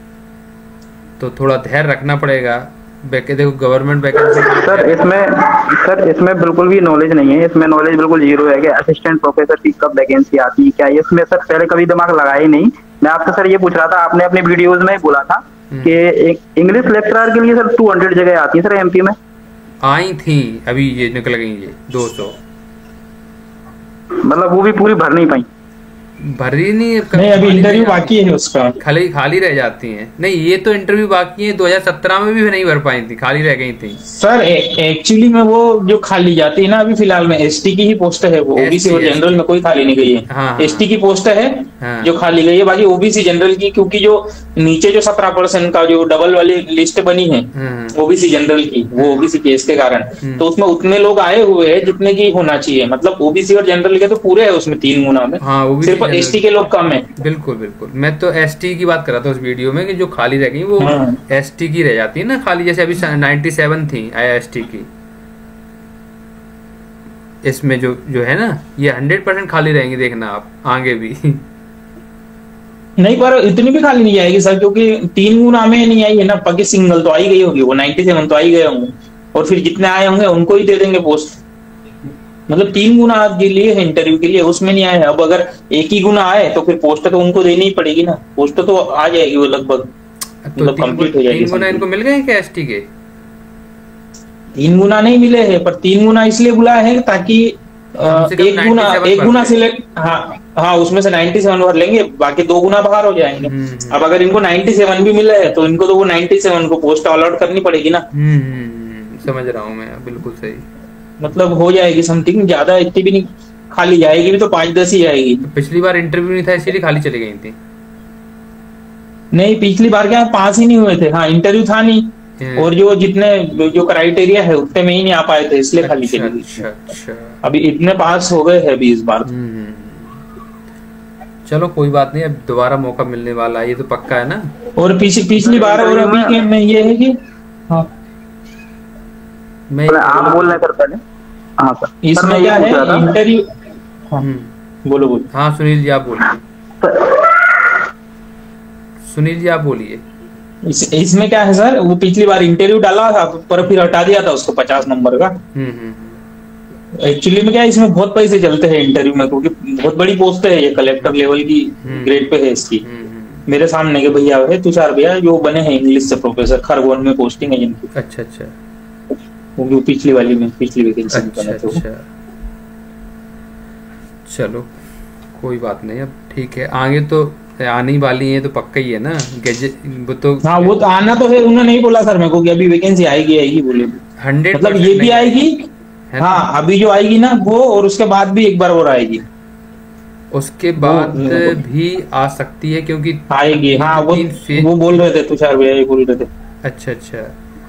तो थोड़ा धैर्य रखना पड़ेगा। देखो गवर्नमेंट वैकेंसी सर इसमें बिल्कुल भी नॉलेज नहीं है, इसमें नॉलेज बिल्कुल जीरो है कि असिस्टेंट प्रोफेसर की कब वैकेंसी आती है क्या, इसमें सर पहले कभी दिमाग लगाया ही नहीं। मैं आपसे सर ये पूछ रहा था, आपने अपनी वीडियोज में बोला था कि एक इंग्लिश लेक्चरर के लिए सर 200 जगह आती है सर MP में। आई थी, अभी ये निकल गई ये 200, मतलब वो भी पूरी भर नहीं पाई। भरी नहीं, अभी इंटरव्यू बाकी है उसका, खाली रह जाती हैं। नहीं ये तो इंटरव्यू बाकी है, 2017 में भी नहीं भर पाई थी, खाली रह गई थी सर। एक्चुअली में वो जो खाली जाती है ना अभी फिलहाल में ST की ही पोस्ट है, वो OBC और जनरल में कोई खाली नहीं गई है। हाँ, ST की पोस्ट है जो खाली गई है, बाकी OBC जनरल की, क्योंकि जो नीचे जो 17% का जो डबल वाली लिस्ट बनी है OBC जनरल की, वो OBC केस के कारण, तो उसमें उतने लोग आए हुए हैं जितने की होना चाहिए। मतलब OBC और जनरल के तो पूरे है उसमें 3 गुना में, सिर्फ और एसटी के लोग कम है। बिल्कुल बिल्कुल, मैं तो एसटी की बात कर रहा था उस वीडियो में कि जो खाली रह गई वो एसटी की रह जाती है ना खाली, जैसे अभी 97 थी एसटी की। इसमें जो है ना ये 100% खाली रहेंगी, देखना आप आगे भी। नहीं पर इतनी भी खाली नहीं आएगी सर, क्योंकि 3 गुना में नहीं आई है ना, पक्की सिंगल तो आई गई होगी, वो 97 तो आई गए होंगे, और फिर जितने आए होंगे उनको ही दे देंगे पोस्ट। मतलब 3 गुना जो लिए है इंटरव्यू के लिए उसमें नहीं आए हैं। अब अगर 1 ही गुना आए तो फिर पोस्ट तो उनको देनी ही पड़ेगी ना, पोस्ट तो आ जाएगी वो लगभग, मतलब कंप्लीट हो जाएगी। 3 गुना इनको मिल गए क्या एसटी के? 3 गुना नहीं मिले हैं, पर 3 गुना इसलिए बुलाया है ताकि 1 गुना सिलेक्ट, हाँ उसमें से 97 भर लेंगे, बाकी 2 गुना बाहर हो जाएंगे। अब अगर इनको 97 भी मिले है तो इनको तो वो 97 को पोस्ट अलॉट करनी पड़ेगी ना। समझ रहा हूँ मैं, बिल्कुल सही। मतलब हो जाएगी समथिंग, ज्यादा इतनी भी नहीं खाली जाएगी, भी तो 5-10 ही जाएगी। तो पिछली बार इंटरव्यू नहीं था इसीलिए खाली चली गई थी? नहीं, पिछली बार क्या 5 ही नहीं हुए थे। हाँ इंटरव्यू था नहीं, और जो क्राइटेरिया है उतने में ही नहीं आ पाए थे, इसलिए खाली चली गई। अच्छा। अभी इतने पास हो गए हैं अभी इस बार। चलो कोई बात नहीं, अब दोबारा मौका मिलने वाला है, ये तो पक्का है ना। और पिछली बार और अभी के में ये है कि हाँ आप बोल रहे कर पहले। हाँ सर, इसमें क्या है इंटरव्यू, बोलो। हाँ सुनील जी आप बोलिए। सुनील जी आप बोलिए। इसमें क्या है सर, वो पिछली बार इंटरव्यू डाला था पर फिर हटा दिया था उसको 50 नंबर का। एक्चुअली में क्या है, इसमें बहुत पैसे चलते हैं इंटरव्यू में, क्योंकि बहुत बड़ी पोस्ट है, ये कलेक्टर लेवल की ग्रेड पे है इसकी। मेरे सामने के भैया है तुषार भैया, जो बने हैं इंग्लिश से प्रोफेसर, खरगोन में पोस्टिंग है जिनकी। अच्छा। वो पिछली वैकेंसी में बने थे। चलो कोई बात नहीं, अब ठीक है, आगे तो आने वाली है तो पक्का ही है ना गैजेट, वो तो हाँ वो तो आना तो है। उन्होंने नहीं बोला सर मेरे को कि अभी वैकेंसी आएगी बोले 100, मतलब ये भी आएगी। हाँ अभी जो आएगी ना वो, और उसके बाद भी एक बार और आएगी, उसके बाद भी आ सकती है क्योंकि आएगी। हाँ वो बोल रहे थे तुषार भैया, ये बोल रहे थे। अच्छा।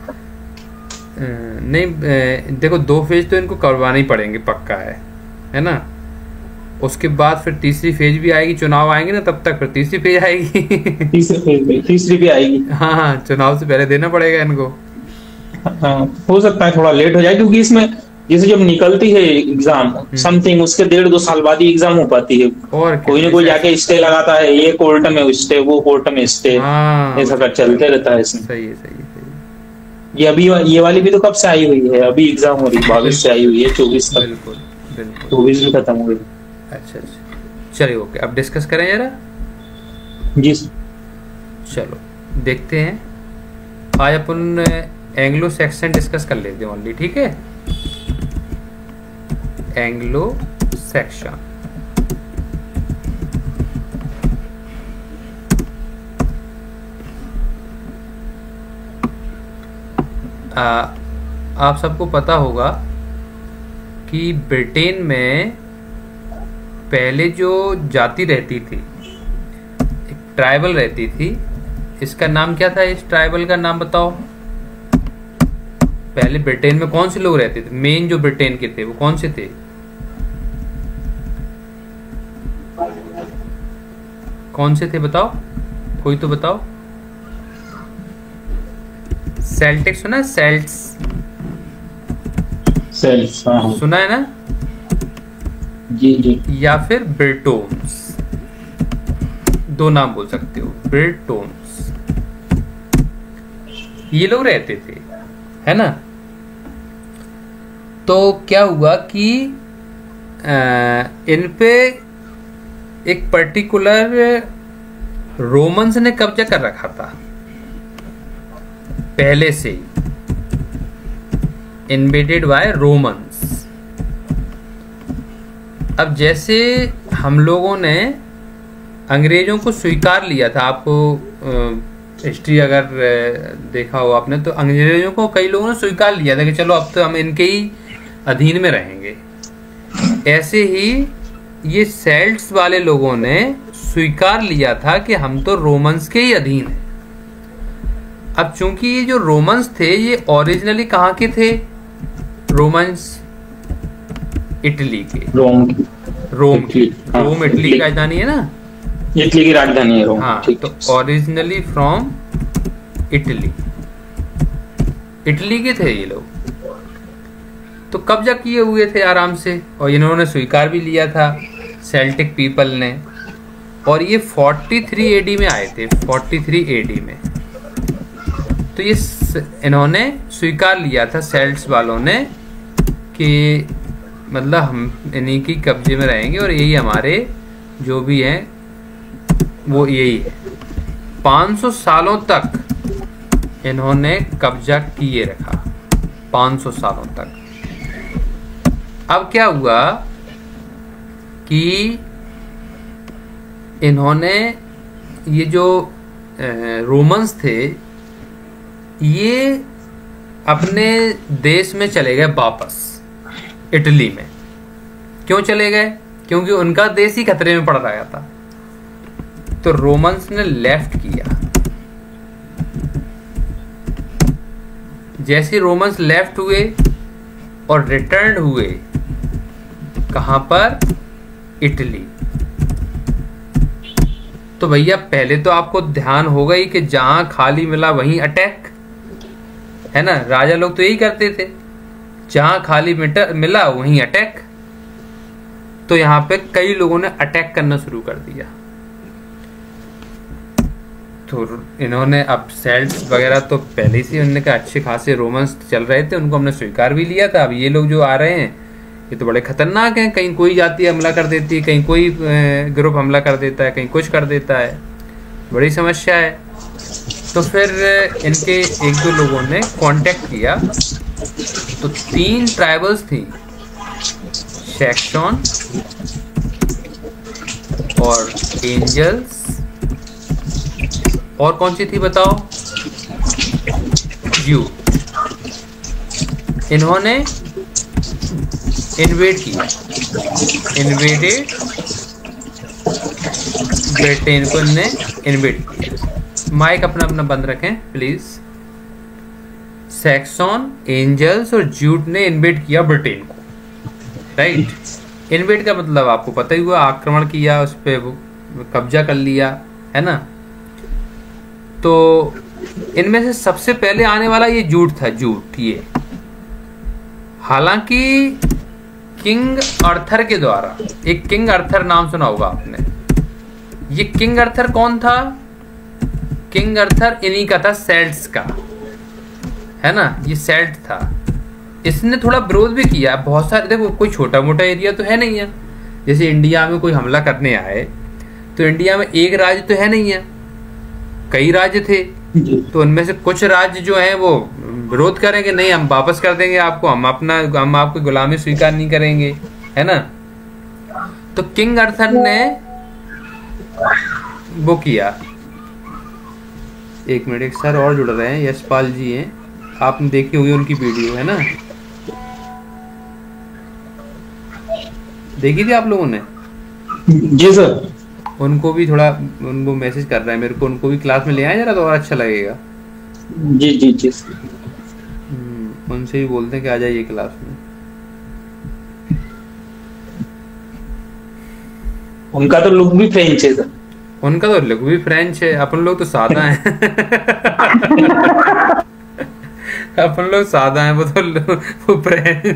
नहीं देखो 2 फेज तो इनको करवाने ही पड़ेंगे, पक्का है ना। उसके बाद फिर तीसरी फेज भी आएगी, चुनाव आएंगे ना तब तक फिर तीसरी फेज आएगी। तीसरी भी आएगी। हाँ चुनाव से पहले देना पड़ेगा इनको। हाँ हो सकता है थोड़ा लेट हो जाए, क्योंकि इसमें जैसे जब निकलती है एग्जाम समथिंग, उसके 1.5-2 साल बाद ही एग्जाम हो पाती है। और कोई ना कोई जाके स्टे लगाता है, ये कोर्ट में स्टे, वो कोर्ट में स्टे, ऐसा कर चलते रहता है इसमें। सही है। ये अभी ये वाली भी तो कब से आई हुई है, अभी एग्जाम हो रही है 22 से आई हुई है 24 तक। बिल्कुल 24 भी खत्म हो गई। अच्छा चलिए ओके, अब डिस्कस करें जरा। जी चलो देखते हैं, आज अपन एंग्लो सेक्शन डिस्कस कर लेते हैं ओनली, ठीक है। एंग्लो सेक्शन आप सबको पता होगा कि ब्रिटेन में पहले जो जाति रहती थी, एक ट्राइबल रहती थी, इसका नाम क्या था? इस ट्राइबल का नाम बताओ। पहले ब्रिटेन में कौन से लोग रहते थे? मेन जो ब्रिटेन के थे वो कौन से थे? कौन से थे बताओ, कोई तो बताओ। सेल्टिक सुना है? सेल्ट्स सुना है ना? जी। या फिर ब्रिटोन्स, 2 नाम बोल सकते हो, ब्रिटोन्स, ये लोग रहते थे, है ना। तो क्या हुआ कि इन पे एक पर्टिकुलर रोमन्स ने कब्जा कर रखा था पहले से ही, इन्वेडेड बाय रोमन्स। अब जैसे हम लोगों ने अंग्रेजों को स्वीकार लिया था, आपको हिस्ट्री अगर देखा हो आपने, तो अंग्रेजों को कई लोगों ने स्वीकार लिया था कि चलो अब तो हम इनके ही अधीन में रहेंगे। ऐसे ही ये सेल्ट्स वाले लोगों ने स्वीकार लिया था कि हम तो रोमन्स के ही अधीन हैं। अब चूंकि ये जो रोमन्स थे ये ओरिजिनली कहाँ के थे? रोमन्स इटली के, रोम की। रोम इटली की राजधानी है ना, इटली की राजधानी है रोम। हाँ, तो ओरिजिनली फ्रॉम इटली, इटली के थे ये लोग। तो कब्जा किए हुए थे आराम से, और इन्होंने स्वीकार भी लिया था सेल्टिक पीपल ने। और ये 43 एडी में आए थे, 43 एडी में। तो ये इन्होंने स्वीकार लिया था सेल्ट्स वालों ने कि मतलब हम इन्हीं की कब्जे में रहेंगे और यही हमारे जो भी हैं वो यही है। 500 सालों तक इन्होंने कब्जा किए रखा, 500 सालों तक। अब क्या हुआ कि इन्होंने ये जो रोमन्स थे ये अपने देश में चले गए वापस, इटली में। क्यों चले गए? क्योंकि उनका देश ही खतरे में पड़ रहा था। तो रोमन्स ने लेफ्ट किया। जैसे रोमन्स लेफ्ट हुए और रिटर्न हुए, कहां पर? इटली। तो भैया पहले तो आपको ध्यान होगा ही कि जहां खाली मिला वहीं अटैक, है ना। राजा लोग तो यही करते थे, जहां खाली मिला वहीं अटैक। तो यहां पे कई लोगों ने अटैक करना शुरू कर दिया। तो इन्होंने अब सेल्ट्स वगैरह तो पहले से उन्होंने कहा अच्छे खासे रोमन्स चल रहे थे, उनको हमने स्वीकार भी लिया था। अब ये लोग जो आ रहे हैं ये तो बड़े खतरनाक हैं, कहीं कोई जाति हमला कर देती है, कहीं कोई ग्रुप हमला कर देता है, कहीं कुछ कर देता है, बड़ी समस्या है। तो फिर इनके एक दो लोगों ने कांटेक्ट किया। तो 3 ट्राइबल्स थी, सैक्सन और एंजल्स, और कौन सी थी बताओ? ज्यू। इन्होंने इन्वेड किया, इन्वेडेड ब्रिटेन को, इनने इन्वेड किया। माइक अपना अपना बंद रखें प्लीज। सैक्सन, एंजल्स और ज्यूट ने इन्वेड किया ब्रिटेन को, राइट। इन्वेड का मतलब आपको पता ही हुआ, आक्रमण किया, उस पर कब्जा कर लिया, है ना। तो इनमें से सबसे पहले आने वाला ये जूट था, जूट ये। हालांकि किंग अर्थर के द्वारा, एक किंग अर्थर नाम सुना होगा आपने। ये किंग अर्थर कौन था? किंग अर्थर इन्हीं का था, सेल्ट्स का, है ना। ये सेल्ट था। इसने थोड़ा विरोध भी किया बहुत सारे। देखो कोई छोटा मोटा एरिया तो है नहीं है। जैसे इंडिया में कोई हमला करने आए तो इंडिया में एक राज्य तो है नहीं है, कई राज्य थे। तो उनमें से कुछ राज्य जो हैं वो विरोध करेंगे, नहीं हम वापस कर देंगे आपको, हम आपकी गुलामी स्वीकार नहीं करेंगे, है ना। तो किंग अर्थर ने वो किया। एक मिनट, एक सर और जुड़ रहे हैं, यशपाल जी हैं, आपने देखी होगी उनकी वीडियो, है ना। देखी थी आप लोगों ने? जी सर। उनको भी थोड़ा, उनको मैसेज कर रहा है मेरे को, उनको भी क्लास में ले आए जरा तो और अच्छा लगेगा। जी जी जी। उनसे भी बोलते हैं कि आ जाइए क्लास में। उनका तो लुक भी फ्रेंच है सर। उनका तो लुक भी फ्रेंच है, अपन लोग तो सादा हैं। अपन लोग सादा हैं, वो फ्रेंच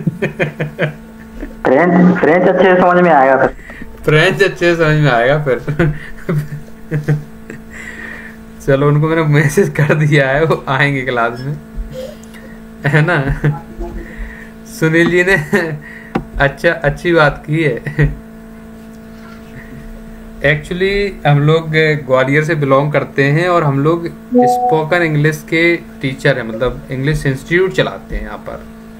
फ्रेंच अच्छे से समझ में आएगा फिर। फ्रेंच अच्छे से समझ में आएगा फिर। चलो उनको मैंने मैसेज कर दिया है, वो आएंगे क्लास में, है ना। सुनील जी ने अच्छी बात की है। एक्चुअली हम लोग ग्वालियर से बिलोंग करते हैं और हम लोग स्पोकन इंग्लिश के टीचर हैं, मतलब इंग्लिश इंस्टीट्यूट चलाते हैं यहाँ पर।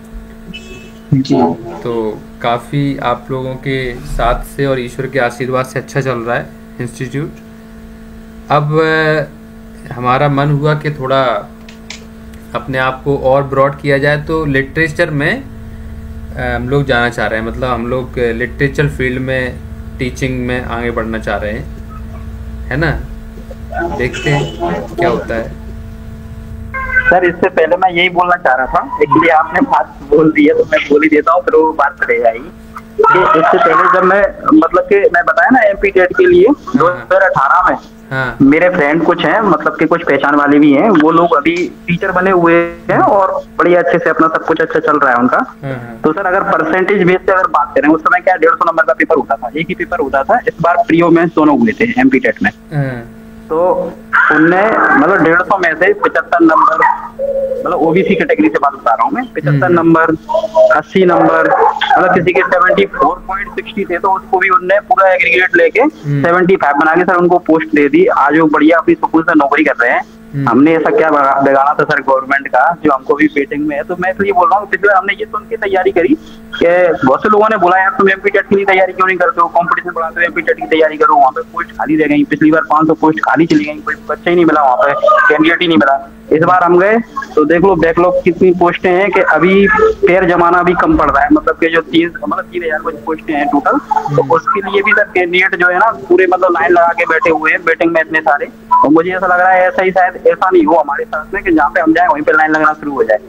तो काफ़ी आप लोगों के साथ से और ईश्वर के आशीर्वाद से अच्छा चल रहा है इंस्टीट्यूट। अब हमारा मन हुआ कि थोड़ा अपने आप को और ब्रॉड किया जाए, तो लिटरेचर में हम लोग जाना चाह रहे हैं, मतलब हम लोग लिटरेचर फील्ड में टीचिंग में आगे बढ़ना चाह रहे हैं, है ना। देखते हैं क्या होता है। सर इससे पहले मैं यही बोलना चाह रहा था, एक्चुअली आपने बात बोल दी है तो मैं बोल ही देता हूँ, फिर वो बात रह जाएगी। कि इससे पहले जब मैं मतलब कि मैं बताया ना एमपी टेट के लिए 2018 में हाँ। मेरे फ्रेंड कुछ हैं, मतलब कि कुछ पहचान वाले भी हैं, वो लोग अभी टीचर बने हुए हैं और बढ़िया अच्छे से अपना सब कुछ अच्छा चल रहा है उनका। तो सर अगर परसेंटेज बेस से अगर बात करें, उस समय क्या 150 नंबर का पेपर होता था, एक ही पेपर होता था। इस बार प्री और मेंस दोनों हुए थे एमपी टेट में। तो उनने मतलब 150 में से 75 नंबर, मतलब ओबीसी कैटेगरी से बात बता रहा हूँ मैं, 75 नंबर, 80 नंबर, मतलब किसी के 74.60 थे, तो उसको भी उनने पूरा एग्रीगेट लेके 75 बना के सर उनको पोस्ट दे दी। आज वो बढ़िया अपनी सुकून से नौकरी कर रहे हैं। हमने ऐसा क्या बिगाड़ा था सर गवर्नमेंट का जो हमको भी वेटिंग में है। तो मैं तो ये बोल रहा हूँ, पिछले बार हमने ये सुन के तैयारी करी कि बहुत से लोगों ने बोला यार तुम एमपी टेट की तैयारी क्यों नहीं करते हो, कंपटीशन बढ़ाते हो, एमपी टेट की तैयारी करो। वहाँ पे पोस्ट खाली रह गई, पिछली बार 500 पोस्ट खाली चली गई, कोई बच्चा ही नहीं मिला, वहाँ पे कैंडिडेट ही नहीं मिला। इस बार हम गए तो देख लो बैकलॉग कितनी पोस्टें हैं कि अभी पैर जमाना भी कम पड़ रहा है। मतलब कि जो 3,000 कुछ पोस्टें हैं टोटल, तो उसके लिए भी सर कैंडिडेट जो है ना पूरे मतलब लाइन लगा के बैठे हुए हैं वेटिंग में इतने सारे। तो मुझे ऐसा लग रहा है ऐसा ही शायद ऐसा नहीं हो हमारे साथ में कि जहाँ पे हम जाए वहीं पे लाइन लगना शुरू हो जाए।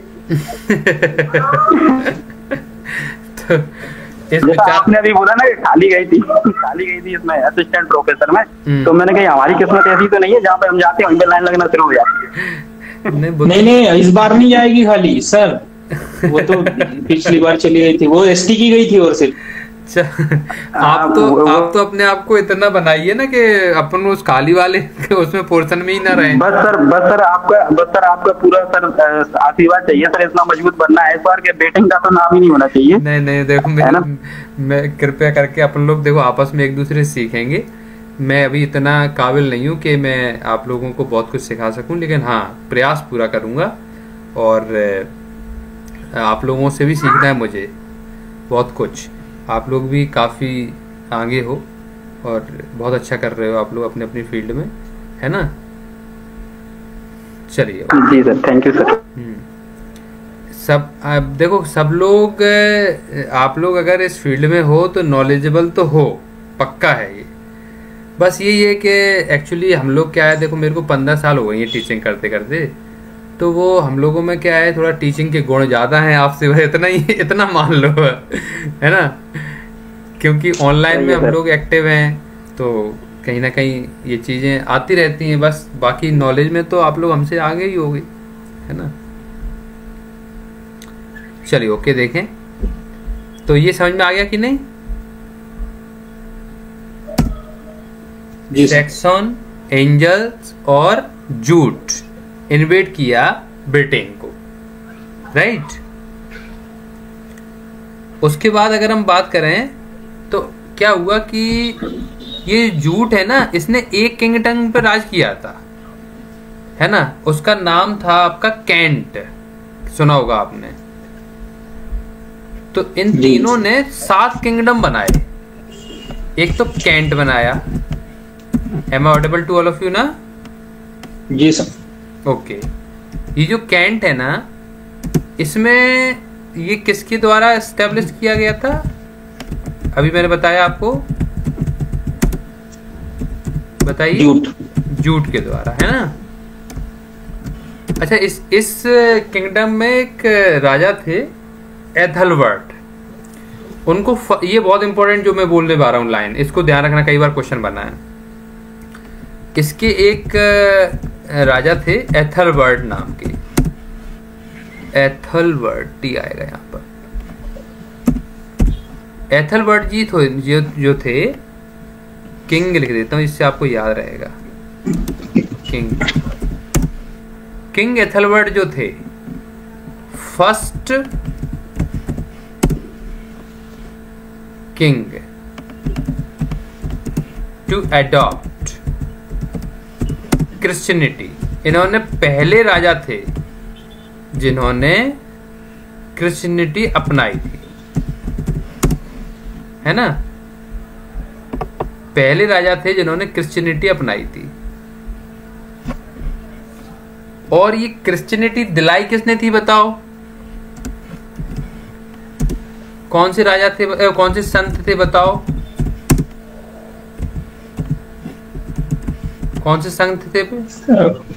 जैसा आपने अभी बोला ना कि खाली गई थी इसमें असिस्टेंट प्रोफेसर में, तो मैंने कहा हमारी किस्मत ऐसी तो नहीं है जहाँ पे हम जाते हैं वहीं पे लाइन लगना शुरू हो जाती है। नहीं इस बार नहीं जाएगी खाली सर, वो तो पिछली बार चली गई थी, वो एसटी की गई थी और सिर्फ। आप तो अपने आप को इतना बनाइए ना कि अपन उस खाली वाले उसमें पोर्शन में ही ना रहे। बस सर आपका पूरा सर आशीर्वाद चाहिए सर, इतना मजबूत बनना है इस बार के बेटिंग का तो नाम ही नहीं होना चाहिए। नहीं देखो मैं कृपया करके अपन लोग देखो आपस में एक दूसरे से सीखेंगे। मैं अभी इतना काबिल नहीं हूँ कि मैं आप लोगों को बहुत कुछ सिखा सकूं, लेकिन हाँ प्रयास पूरा करूँगा और आप लोगों से भी सीखना है मुझे बहुत कुछ। आप लोग भी काफ़ी आगे हो और बहुत अच्छा कर रहे हो आप लोग अपने अपनी फील्ड में, है ना। चलिए जी सर, थैंक यू सर। सब देखो सब लोग आप लोग अगर इस फील्ड में हो तो नॉलेजेबल तो हो, पक्का है ये। बस यही है कि एक्चुअली हम लोग क्या है, देखो मेरे को 15 साल हो गए ये टीचिंग करते करते, तो वो हम लोगों में क्या है थोड़ा टीचिंग के गुण ज़्यादा हैं आपसे, इतना मान लो, है ना। क्योंकि ऑनलाइन में हम लोग एक्टिव हैं तो कहीं ना कहीं ये चीज़ें आती रहती हैं। बस बाकी नॉलेज में तो आप लोग हमसे आगे ही हो गए, है ना। चलिए ओके, देखें तो ये समझ में आ गया कि नहीं। सैक्सन, एंजल्स और जूट इन्वेट किया ब्रिटेन को, राइट। उसके बाद अगर हम बात करें तो क्या हुआ कि ये जूट है ना, इसने एक किंगडम पर राज किया था, है ना। उसका नाम था आपका कैंट, सुना होगा आपने। तो इन तीनों ने 7 किंगडम बनाए। एक तो कैंट बनाया। Am I audible to all of you ना? जी सर। ओके, ये जो कैंट है ना, इसमें ये किसके द्वारा एस्टेब्लिश किया गया था? अभी मैंने बताया आपको, बताइए। जूट के द्वारा, है ना। अच्छा, इस किंगडम में एक राजा थे एथलबर्ट। उनको ये बहुत इंपॉर्टेंट जो मैं बोलने पा रहा हूँ लाइन, इसको ध्यान रखना, कई बार क्वेश्चन बना है। इसके एक राजा थे एथलबर्ट नाम के, एथलबर्ट टी आएगा यहाँ पर। एथलबर्ट जी जो थे, किंग लिख देता हूँ इससे आपको याद रहेगा। किंग एथलबर्ट जो थे, first king to adopt Christianity. इन्होंने पहले राजा थे जिन्होंने क्रिश्चियनिटी अपनाई थी, है ना। पहले राजा थे जिन्होंने क्रिश्चियनिटी अपनाई थी। और ये क्रिश्चियनिटी दिलाई किसने थी बताओ? कौन से राजा थे, कौन से संत थे बताओ? कौन से संत थे?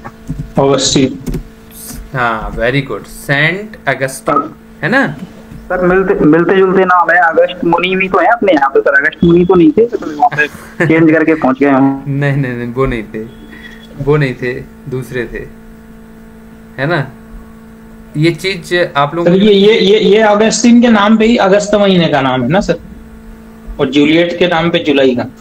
ऑगस्टीन। हाँ, वेरी गुड, सेंट अगस्टिन, है ना। सर मिलते जुलते नाम है, अगस्त मुनि भी तो है अपने यहाँ पे सर, अगस्त मुनि तो नहीं थे तो वहाँ पे चेंज करके पहुंच गए हम। नहीं नहीं नहीं, वो नहीं थे, दूसरे थे, है ना। ये चीज आप लोग, ये अगस्तिन के नाम पे ही अगस्त महीने का नाम है ना सर, और जूलियट के नाम पे जुलाई का।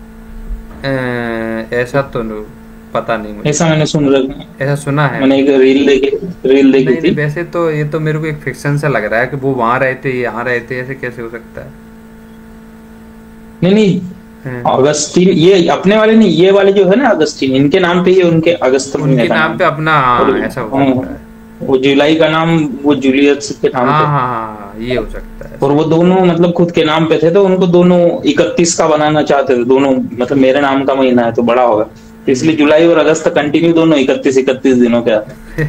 ऐसा तो पता नहीं मुझे, ऐसा मैंने ऐसा सुना है, मैंने एक रील देखी थी। वैसे तो ये तो मेरे को एक फिक्शन सा लग रहा है कि वो वहां रहते यहाँ रहते, ऐसे कैसे हो सकता है। नहीं अगस्तीन ये अपने वाले नहीं, ये वाले जो है ना अगस्तीन, इनके नाम पे ही उनके अगस्त उनके नाम पे अपना, ऐसा हो सकता है। वो जुलाई का नाम वो जूलियस के नाम पे। हाँ, ये हो सकता है। और वो दोनों मतलब खुद के नाम पे थे, तो उनको दोनों 31 का बनाना चाहते थे दोनों, मतलब मेरे नाम का महीना है तो बड़ा होगा, इसलिए जुलाई और अगस्त कंटिन्यू दोनों 31 दिनों के आते।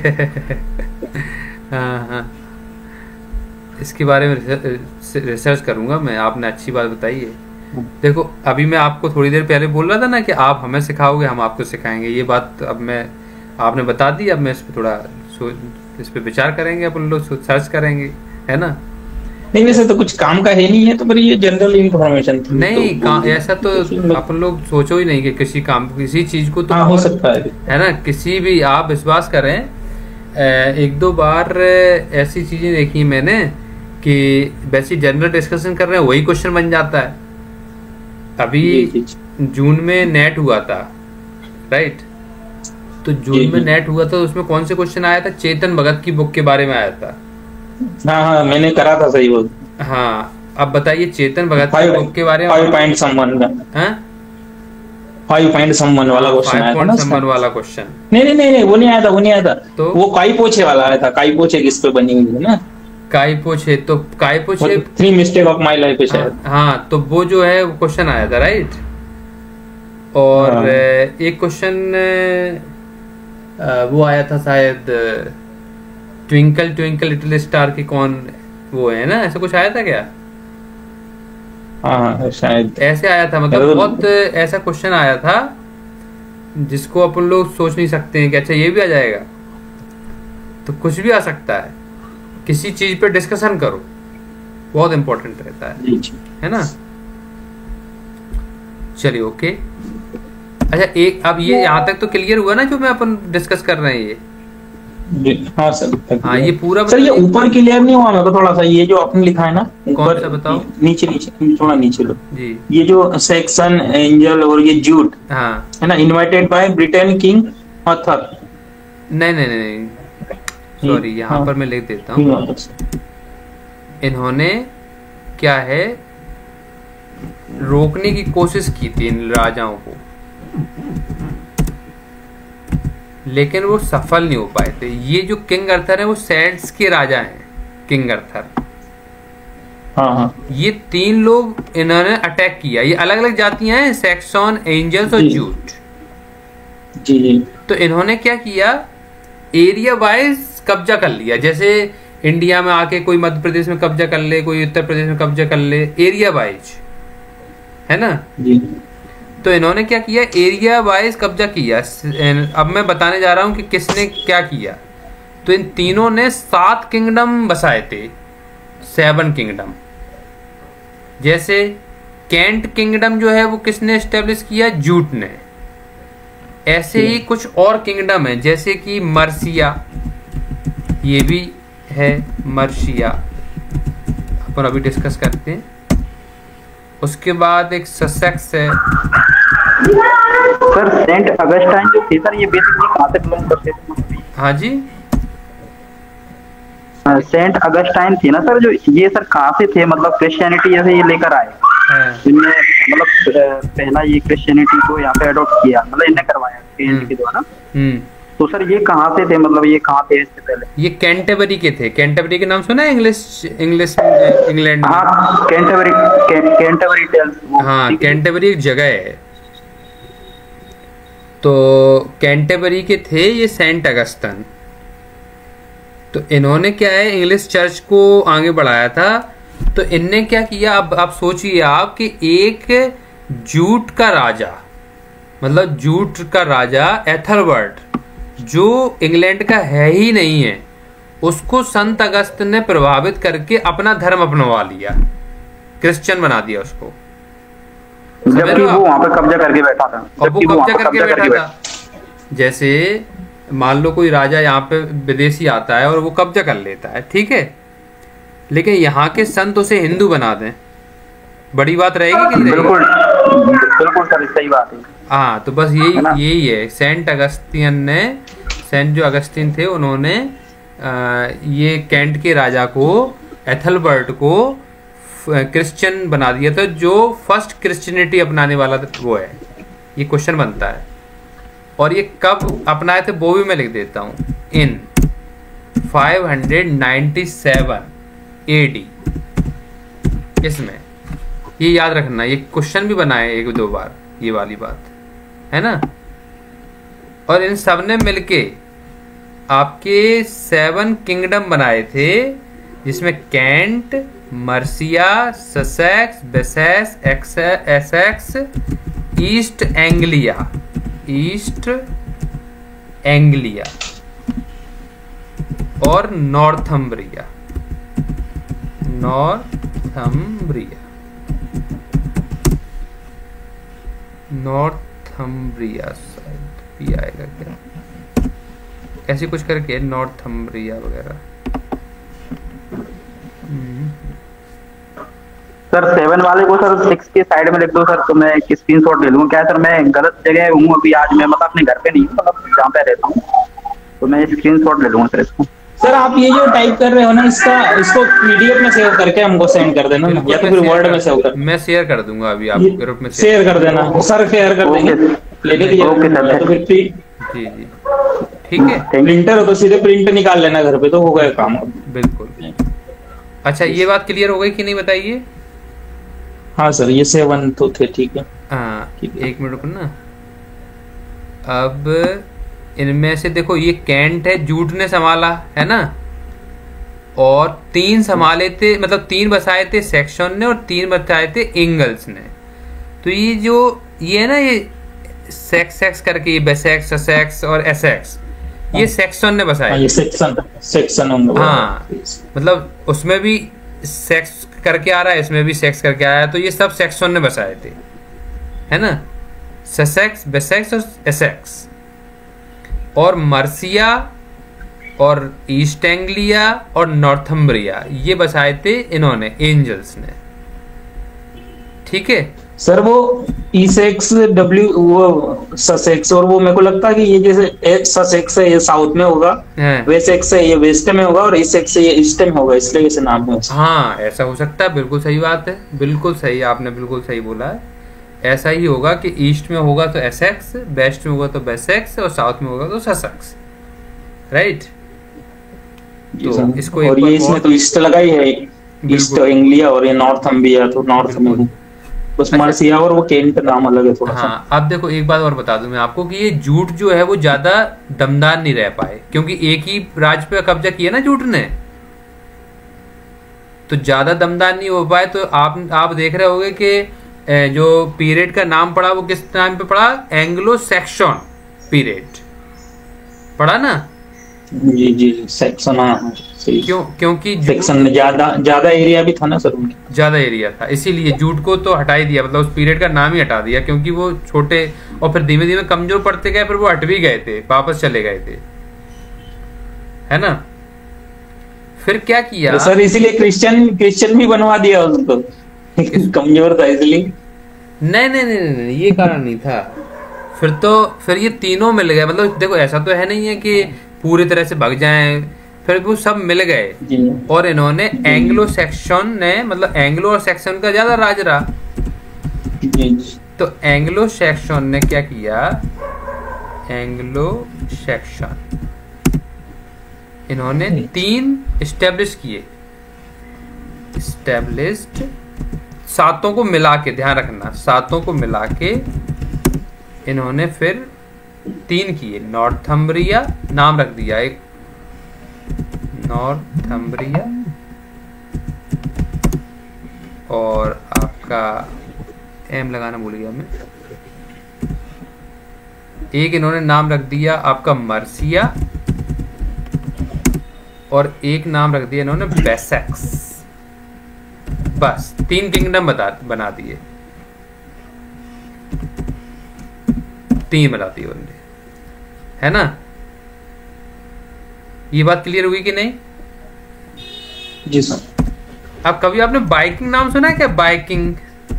हाँ, इसके बारे में रिसर्च करूंगा मैं, आपने अच्छी बात बताई है। देखो अभी मैं आपको थोड़ी देर पहले बोल रहा था ना कि आप हमें सिखाओगे, हम आपको सिखाएंगे, ये बात अब आपने बता दी। अब मैं इस पे थोड़ा इस पे विचार करेंगे, अपन लोग सर्च करेंगे, है ना। नहीं वैसे तो कुछ काम का है नहीं है, तो पर ये जनरल इंफॉर्मेशन थी। नहीं तो ऐसा तो अपन लोग सोचो ही नहीं कि किसी काम किसी चीज को तो हो सकता है ना, किसी भी आप विश्वास करें, एक दो बार ऐसी चीजें देखी मैंने कि वैसे जनरल डिस्कशन कर रहे हैं, वही क्वेश्चन बन जाता है। अभी जून में नेट हुआ था, राइट, तो जून में नेट हुआ था, उसमें कौन से क्वेश्चन आया था, चेतन भगत की बुक के बारे में आया था। हाँ मैंने करा था, सही बोल। हाँ, अब बताइए चेतन भगत की बुक के बारे में। 5 पॉइंट समवन का, 5 पॉइंट समवन वाला क्वेश्चन आया था ना, समवन वाला क्वेश्चन। नहीं वो नहीं आया था, तो वो काई पोछे वाला आया था, काई पोछे किस पे बनी हुई है ना, काई पोछे 3 मिस्टेक ऑफ माय लाइफ पे शायद। हाँ, तो वो जो है वो क्वेश्चन आया था, राइट। और एक क्वेश्चन वो आया था शायद, ट्विंकल ट्विंकल लिटिल स्टार के कौन वो है ना, ऐसा कुछ आया था क्या। हाँ शायद ऐसे आया था, मतलब बहुत ऐसा क्वेश्चन आया था जिसको अपन लोग सोच नहीं सकते हैं कि अच्छा ये भी आ जाएगा। तो कुछ भी आ सकता है, किसी चीज पे डिस्कशन करो, बहुत इंपॉर्टेंट रहता है ना। चलिए ओके, अच्छा एक अब ये यहाँ तक तो क्लियर हुआ ना जो मैं अपन डिस्कस कर रहे हैं ये। हाँ सर, हाँ ये पूरा सर, ये ऊपर क्लियर नहीं हुआ मेरे को थोड़ा सा, ये जो आपने लिखा है ना कौन सा बताओ, नीचे थोड़ा नीचे लो जी, ये जो सेक्शन एंजल और ये जूट, हाँ है ना, invited by Britain king Arthur. नहीं सॉरी, यहाँ पर मैं लिख देता हूँ। इन्होंने क्या है, रोकने की कोशिश की थी इन राजाओं को, लेकिन वो सफल नहीं हो पाए थे। ये जो किंग अर्थर है वो सेल्ट्स के राजा हैं, किंग अर्थर। हाँ। ये 3 लोग इन्होंने अटैक किया, ये अलग अलग जातियां हैं, सैक्सन, एंजल्स और जूट जी। तो इन्होंने क्या किया, एरिया वाइज कब्जा कर लिया। जैसे इंडिया में आके कोई मध्य प्रदेश में कब्जा कर ले, कोई उत्तर प्रदेश में कब्जा कर ले, एरिया वाइज, है ना जी। तो इन्होंने क्या किया, एरिया वाइज कब्जा किया। अब मैं बताने जा रहा हूं कि किसने क्या किया। तो इन तीनों ने 7 किंगडम बसाए थे, 7 किंगडम। जैसे कैंट किंगडम जो है वो किसने एस्टेब्लिश किया, जूट ने। ऐसे ही कुछ और किंगडम है, जैसे कि मर्सिया, ये भी है मर्सिया, अपन अभी डिस्कस करते हैं। उसके बाद एक ससेक्स है। सर सेंट अगस्टाइन जो थे सर, ये बेसिकली कहाँ से बिलोंग करते थे। हाँ जी, सेंट अगस्टाइन थे ना सर, जो ये सर कहाँ से थे, मतलब क्रिश्चियनिटी जैसे ये लेकर आए, इनने मतलब पहला ये क्रिश्चियनिटी को यहाँ पे अडॉप्ट किया, मतलब इनने करवाया के द्वारा। तो सर ये कहाँ से थे, मतलब ये कहाँ थे इससे पहले। ये कैंटरबरी के थे। कैंटरबरी के नाम सुना है इंग्लैंड। हाँ कैंटरबरी टेल्स। हाँ कैंटरबरी एक जगह है। तो कैंटरबरी के थे ये सेंट अगस्टन। तो इन्होंने क्या है, इंग्लिश चर्च को आगे बढ़ाया था। तो इनने क्या किया, अब आप सोचिए आप कि एक जूट का राजा, मतलब जूट का राजा एथलबर्ट, जो इंग्लैंड का है ही नहीं है, उसको संत अगस्त ने प्रभावित करके अपना धर्म अपनवा लिया, क्रिश्चियन बना दिया उसको। जबकि वो वहां पे कब्जा करके बैठा था, और वो कब्जा करके बैठा था। जैसे मान लो कोई राजा यहाँ पे विदेशी आता है और वो कब्जा कर लेता है, ठीक है, लेकिन यहाँ के संत उसे हिंदू बना दें, बड़ी बात रहेगी कि नहीं? बिल्कुल बिल्कुल सर, सही बात है। हाँ, तो बस यही है। सेंट जो अगस्तिन थे, उन्होंने ये कैंट के राजा को, एथलबर्ट को क्रिश्चियन बना दिया था, जो फर्स्ट क्रिश्चियनिटी अपनाने वाला वो है। ये क्वेश्चन बनता है। और ये कब अपनाए थे वो भी मैं लिख देता हूँ, इन 597 AD। इसमें ये याद रखना, ये क्वेश्चन भी बना है 1-2 बार, ये वाली बात है ना। और इन सब ने मिलके आपके 7 किंगडम बनाए थे, जिसमें कैंट, मर्सिया, ससेक्स, बेसेस, एसेक्स, ईस्ट एंग्लिया और नॉर्थम्ब्रिया शायद भी आएगा क्या, ऐसी कुछ करके नॉर्थम्ब्रिया वगैरह। सर 7 वाले को सर 6 के साइड में लिख दो सर, तो मैं एक स्क्रीनशॉट ले लूंगा। क्या सर, मैं गलत जगह हूँ अभी, आज मैं मतलब अपने घर पे नहीं हूँ, मतलब जहाँ पे रहता हूँ, तो मैं स्क्रीनशॉट ले लूंगा सर इसको। सर आप ये जो टाइप कर रहे हो ना, इसको PDF में सेव करके हमको सेंड कर देना, या तो फिर वर्ड में सेव कर। मैं शेयर कर दूंगा अभी, आप ग्रुप में शेयर कर देना सर, शेयर कर देंगे। ओके सर, तो फिर जी ठीक है। प्रिंटर हो तो सीधे प्रिंट निकाल लेना घर पे, तो हो गया काम। बिल्कुल। अच्छा, ये बात क्लियर हो गई कि नहीं, बताइए। हाँ सर, ये 7 तो थे, ठीक है। हाँ, 1 मिनट रुको ना। अब इनमें से देखो, ये कैंट है, जूट ने संभाला है ना, और 3 संभाले थे, मतलब 3 बसाए थे सेक्शन ने, और 3 बसाए थे इंगल्स ने। तो ये है ना, ये सेक्स करके, ये बेसेक्स, ससेक्स और एसेक्स, ये सेक्शन ने बसाए। ये सेक्शन होंगे। हाँ, मतलब उसमें भी सेक्स करके आ रहा है, इसमें भी सेक्स करके आया है, तो ये सब सेक्शन ने बसाए थे, है ना। ससेक्स, बेसेक्स और एसेक्स। और मर्सिया और ईस्ट एंग्लिया और नॉर्थम्ब्रिया, ये बसाए थे इन्होंने, एंजल्स ने, ठीक है सर। वो ईसेक्स, वो ससेक्स, और वो मेरे को लगता है कि ये जैसे ससेक्स है ये साउथ में होगा, वेसेक्स है ये वेस्ट में होगा, और ईसेक्स है ये ईस्ट में होगा, इसलिए इसे नाम है। हाँ, ऐसा हो सकता है, बिल्कुल सही बात है, बिल्कुल सही, आपने बिल्कुल सही बोला है। ऐसा ही होगा कि ईस्ट में होगा तो एसेक्स, वेस्ट में होगा तो बेसेक्स, और साउथ में होगा तो ससेक्स, राइट। तो इसको और ये इसमें तो ईस्ट लगाई है, ईस्ट एंग्लिया, और ये नॉर्थम्ब्रिया तो नॉर्थ में, बस मर्सिया और वो केंट नाम अलग है थोड़ा सा। हाँ, अब देखो एक बात और बता दूं मैं आपको कि ये जूट जो है वो ज्यादा दमदार नहीं रह पाए, क्योंकि एक ही राज्य पे कब्जा किया ना जूट ने, तो ज्यादा दमदार नहीं हो पाए। तो आप देख रहे होगे कि जो पीरियड का नाम पड़ा वो किस नाम पे पड़ा, एंग्लो सैक्सन पीरियड पड़ा ना। जी सेक्शन, क्योंकि सेक्शन में ज्यादा एरिया भी था ना सर, उनकी ज्यादा एरिया था, इसीलिए जूट को तो हटा ही दिया, मतलब उस पीरियड का नाम ही हटा दिया, क्योंकि वो छोटे, और फिर धीमे धीमे कमजोर पड़ते गए, फिर वो हट भी गए थे, वापस चले गए थे, है ना। फिर क्या किया सर, इसीलिए क्रिश्चियन भी बनवा दिया उसको, कमजोर था इसलिए। नहीं, ये कारण नहीं था। फिर ये तीनों मिल गए, मतलब देखो ऐसा तो है नहीं है कि पूरी तरह से भाग जाएं, फिर वो सब मिल गए, और इन्होंने एंग्लो सेक्शन ने, मतलब एंग्लो और सेक्शन का ज्यादा राज रहा, तो एंग्लो सेक्शन ने क्या किया, एंग्लो सेक्शन इन्होंने 3 इस्टेब्लिश किए, इस्टेब्लिश्ड, 7 को मिला के, ध्यान रखना 7 को मिला के इन्होंने फिर 3 किए। नॉर्थम्ब्रिया नाम रख दिया, एक नॉर्थम्ब्रिया, और आपका एम लगाना भूल गया मैं, एक इन्होंने नाम रख दिया आपका मर्सिया, और एक नाम रख दिया इन्होंने वेसेक्स। बस 3 किंगडम बना दिए, 3 बना दिए उन्होंने, है ना। ये बात क्लियर हुई कि नहीं? जी सर। अब कभी आपने बाइकिंग नाम सुना है क्या? बाइकिंग?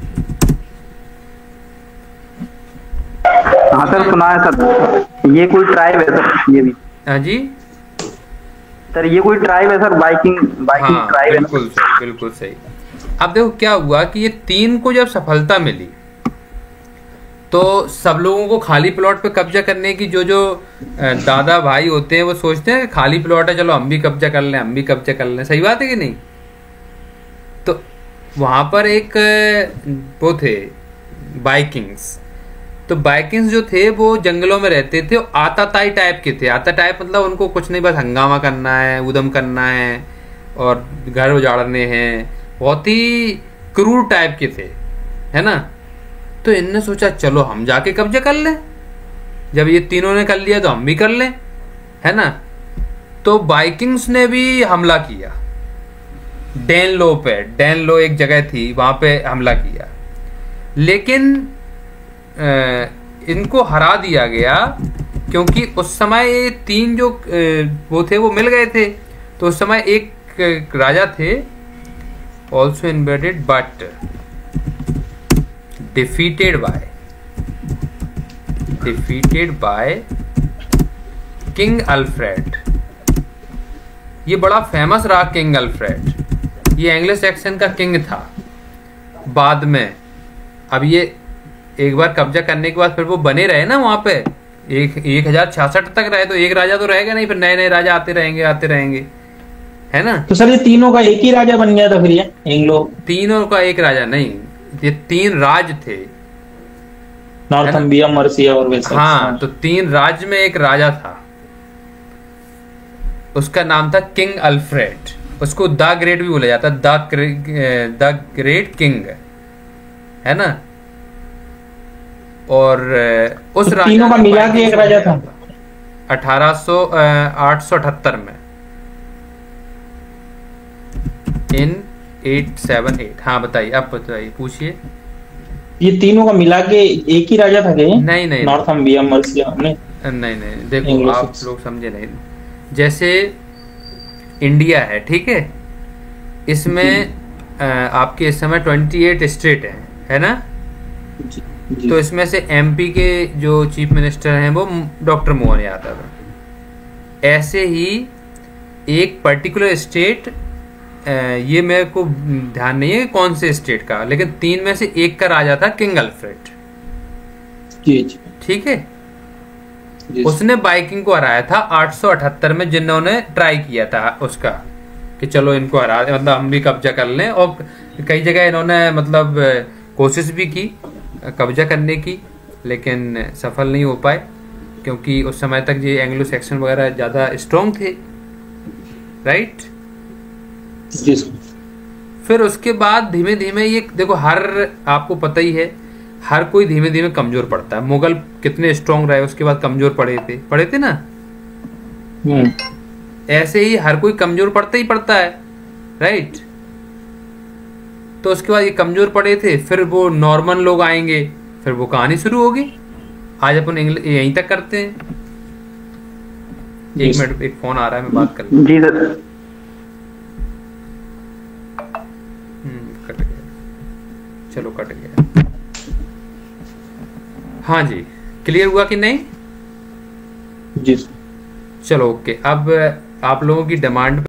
हाँ सर सुना है सर, ये कोई ट्राइब है सर ये भी। हाँ जी सर ये कोई ट्राइब है सर, बाइकिंग हाँ, ट्राइब है। बिल्कुल सही, बिल्कुल सही। अब देखो क्या हुआ कि ये 3 को जब सफलता मिली तो सब लोगों को खाली प्लॉट पे कब्जा करने की जो दादा भाई होते हैं वो सोचते हैं कि खाली प्लॉट है, चलो हम भी कब्जा कर लें, हम भी कब्जा कर लें। सही बात है कि नहीं? तो वहां पर एक वो थे बाइकिंग्स। तो बाइकिंग्स जो थे वो जंगलों में रहते थे, आताताई टाइप के थे। आता टाइप मतलब उनको कुछ नहीं, बस हंगामा करना है, उदम करना है और घर उजाड़ने हैं, बहुत ही क्रूर टाइप के थे, है ना। तो इनने सोचा चलो हम जाके कब्जा कर लें, जब ये तीनों ने कर लिया तो हम भी कर लें, है ना। तो बाइकिंग्स ने भी हमला किया डेनलो पे। डेनलो एक जगह थी, वहां पे हमला किया, लेकिन इनको हरा दिया गया क्योंकि उस समय ये 3 जो वो थे वो मिल गए थे। तो उस समय एक राजा थे, also invaded but defeated by king Alfred. ये बड़ा फेमस रहा किंग अल्फ्रेड। ये एंग्लो सैक्सन का किंग था बाद में। अब ये एक बार कब्जा करने के बाद फिर वो बने रहे ना वहां पे, 1066 तक रहे। तो एक राजा तो रहेगा नहीं, फिर नए नए राजा आते रहेंगे, है ना। तो सर ये तीनों का एक ही राजा बन गया था फिर? ये एंग्लो तीनों का एक राजा नहीं, ये 3 राज थे, नॉर्थम्बिया, मर्सिया और वेसेक्स। हाँ, तो 3 राज्य में एक राजा था, उसका नाम था किंग अल्फ्रेड। उसको द ग्रेट भी बोला जाता, द ग्रेट किंग, है ना। और उस राजा तीनों का मिला के एक राजा था 878 में, इन 878। हाँ बताइए, आप बताइए, पूछिए। ये तीनों का मिला के एक ही राजा था क्या? नहीं, नॉर्थम्बिया, मर्सिया नहीं, देखो आप लोग समझे नहीं। जैसे इंडिया है, ठीक है, इसमें आपके इस समय 28 स्टेट है ना। जी। तो इसमें से एमपी के जो चीफ मिनिस्टर हैं वो डॉक्टर मोहन यादव है। ऐसे ही एक पर्टिकुलर स्टेट, ये मेरे को ध्यान नहीं है कौन से स्टेट का, लेकिन 3 में से एक का राजा था किंग अल्फ्रेड। ठीक है, उसने बाइकिंग को हराया था 878 में, जिन्होंने ट्राई किया था उसका कि चलो इनको हरा, मतलब हम भी कब्जा कर लें। और कई जगह इन्होंने मतलब कोशिश भी की कब्जा करने की, लेकिन सफल नहीं हो पाए क्योंकि उस समय तक ये एंग्लो सैक्सन वगैरह ज़्यादा स्ट्रॉन्ग थे, राइट। फिर उसके बाद धीमे धीमे ये देखो, आपको पता ही है हर कोई धीमे धीमे कमजोर पड़ता है। मुगल कितने स्ट्रॉन्ग रहे, उसके बाद कमजोर पड़े थे ना। ऐसे ही हर कोई कमजोर पड़ता ही पड़ता है, राइट। तो उसके बाद ये कमजोर पड़े थे, फिर वो नॉर्मन लोग आएंगे, फिर वो कहानी शुरू होगी। आज अपन यहीं तक करते हैं। एक मिनट, एक फोन आ रहा है, मैं बात कर जी सर। कट गया, चलो कट गया। हाँ जी, क्लियर हुआ कि नहीं? जी चलो ओके। अब आप लोगों की डिमांड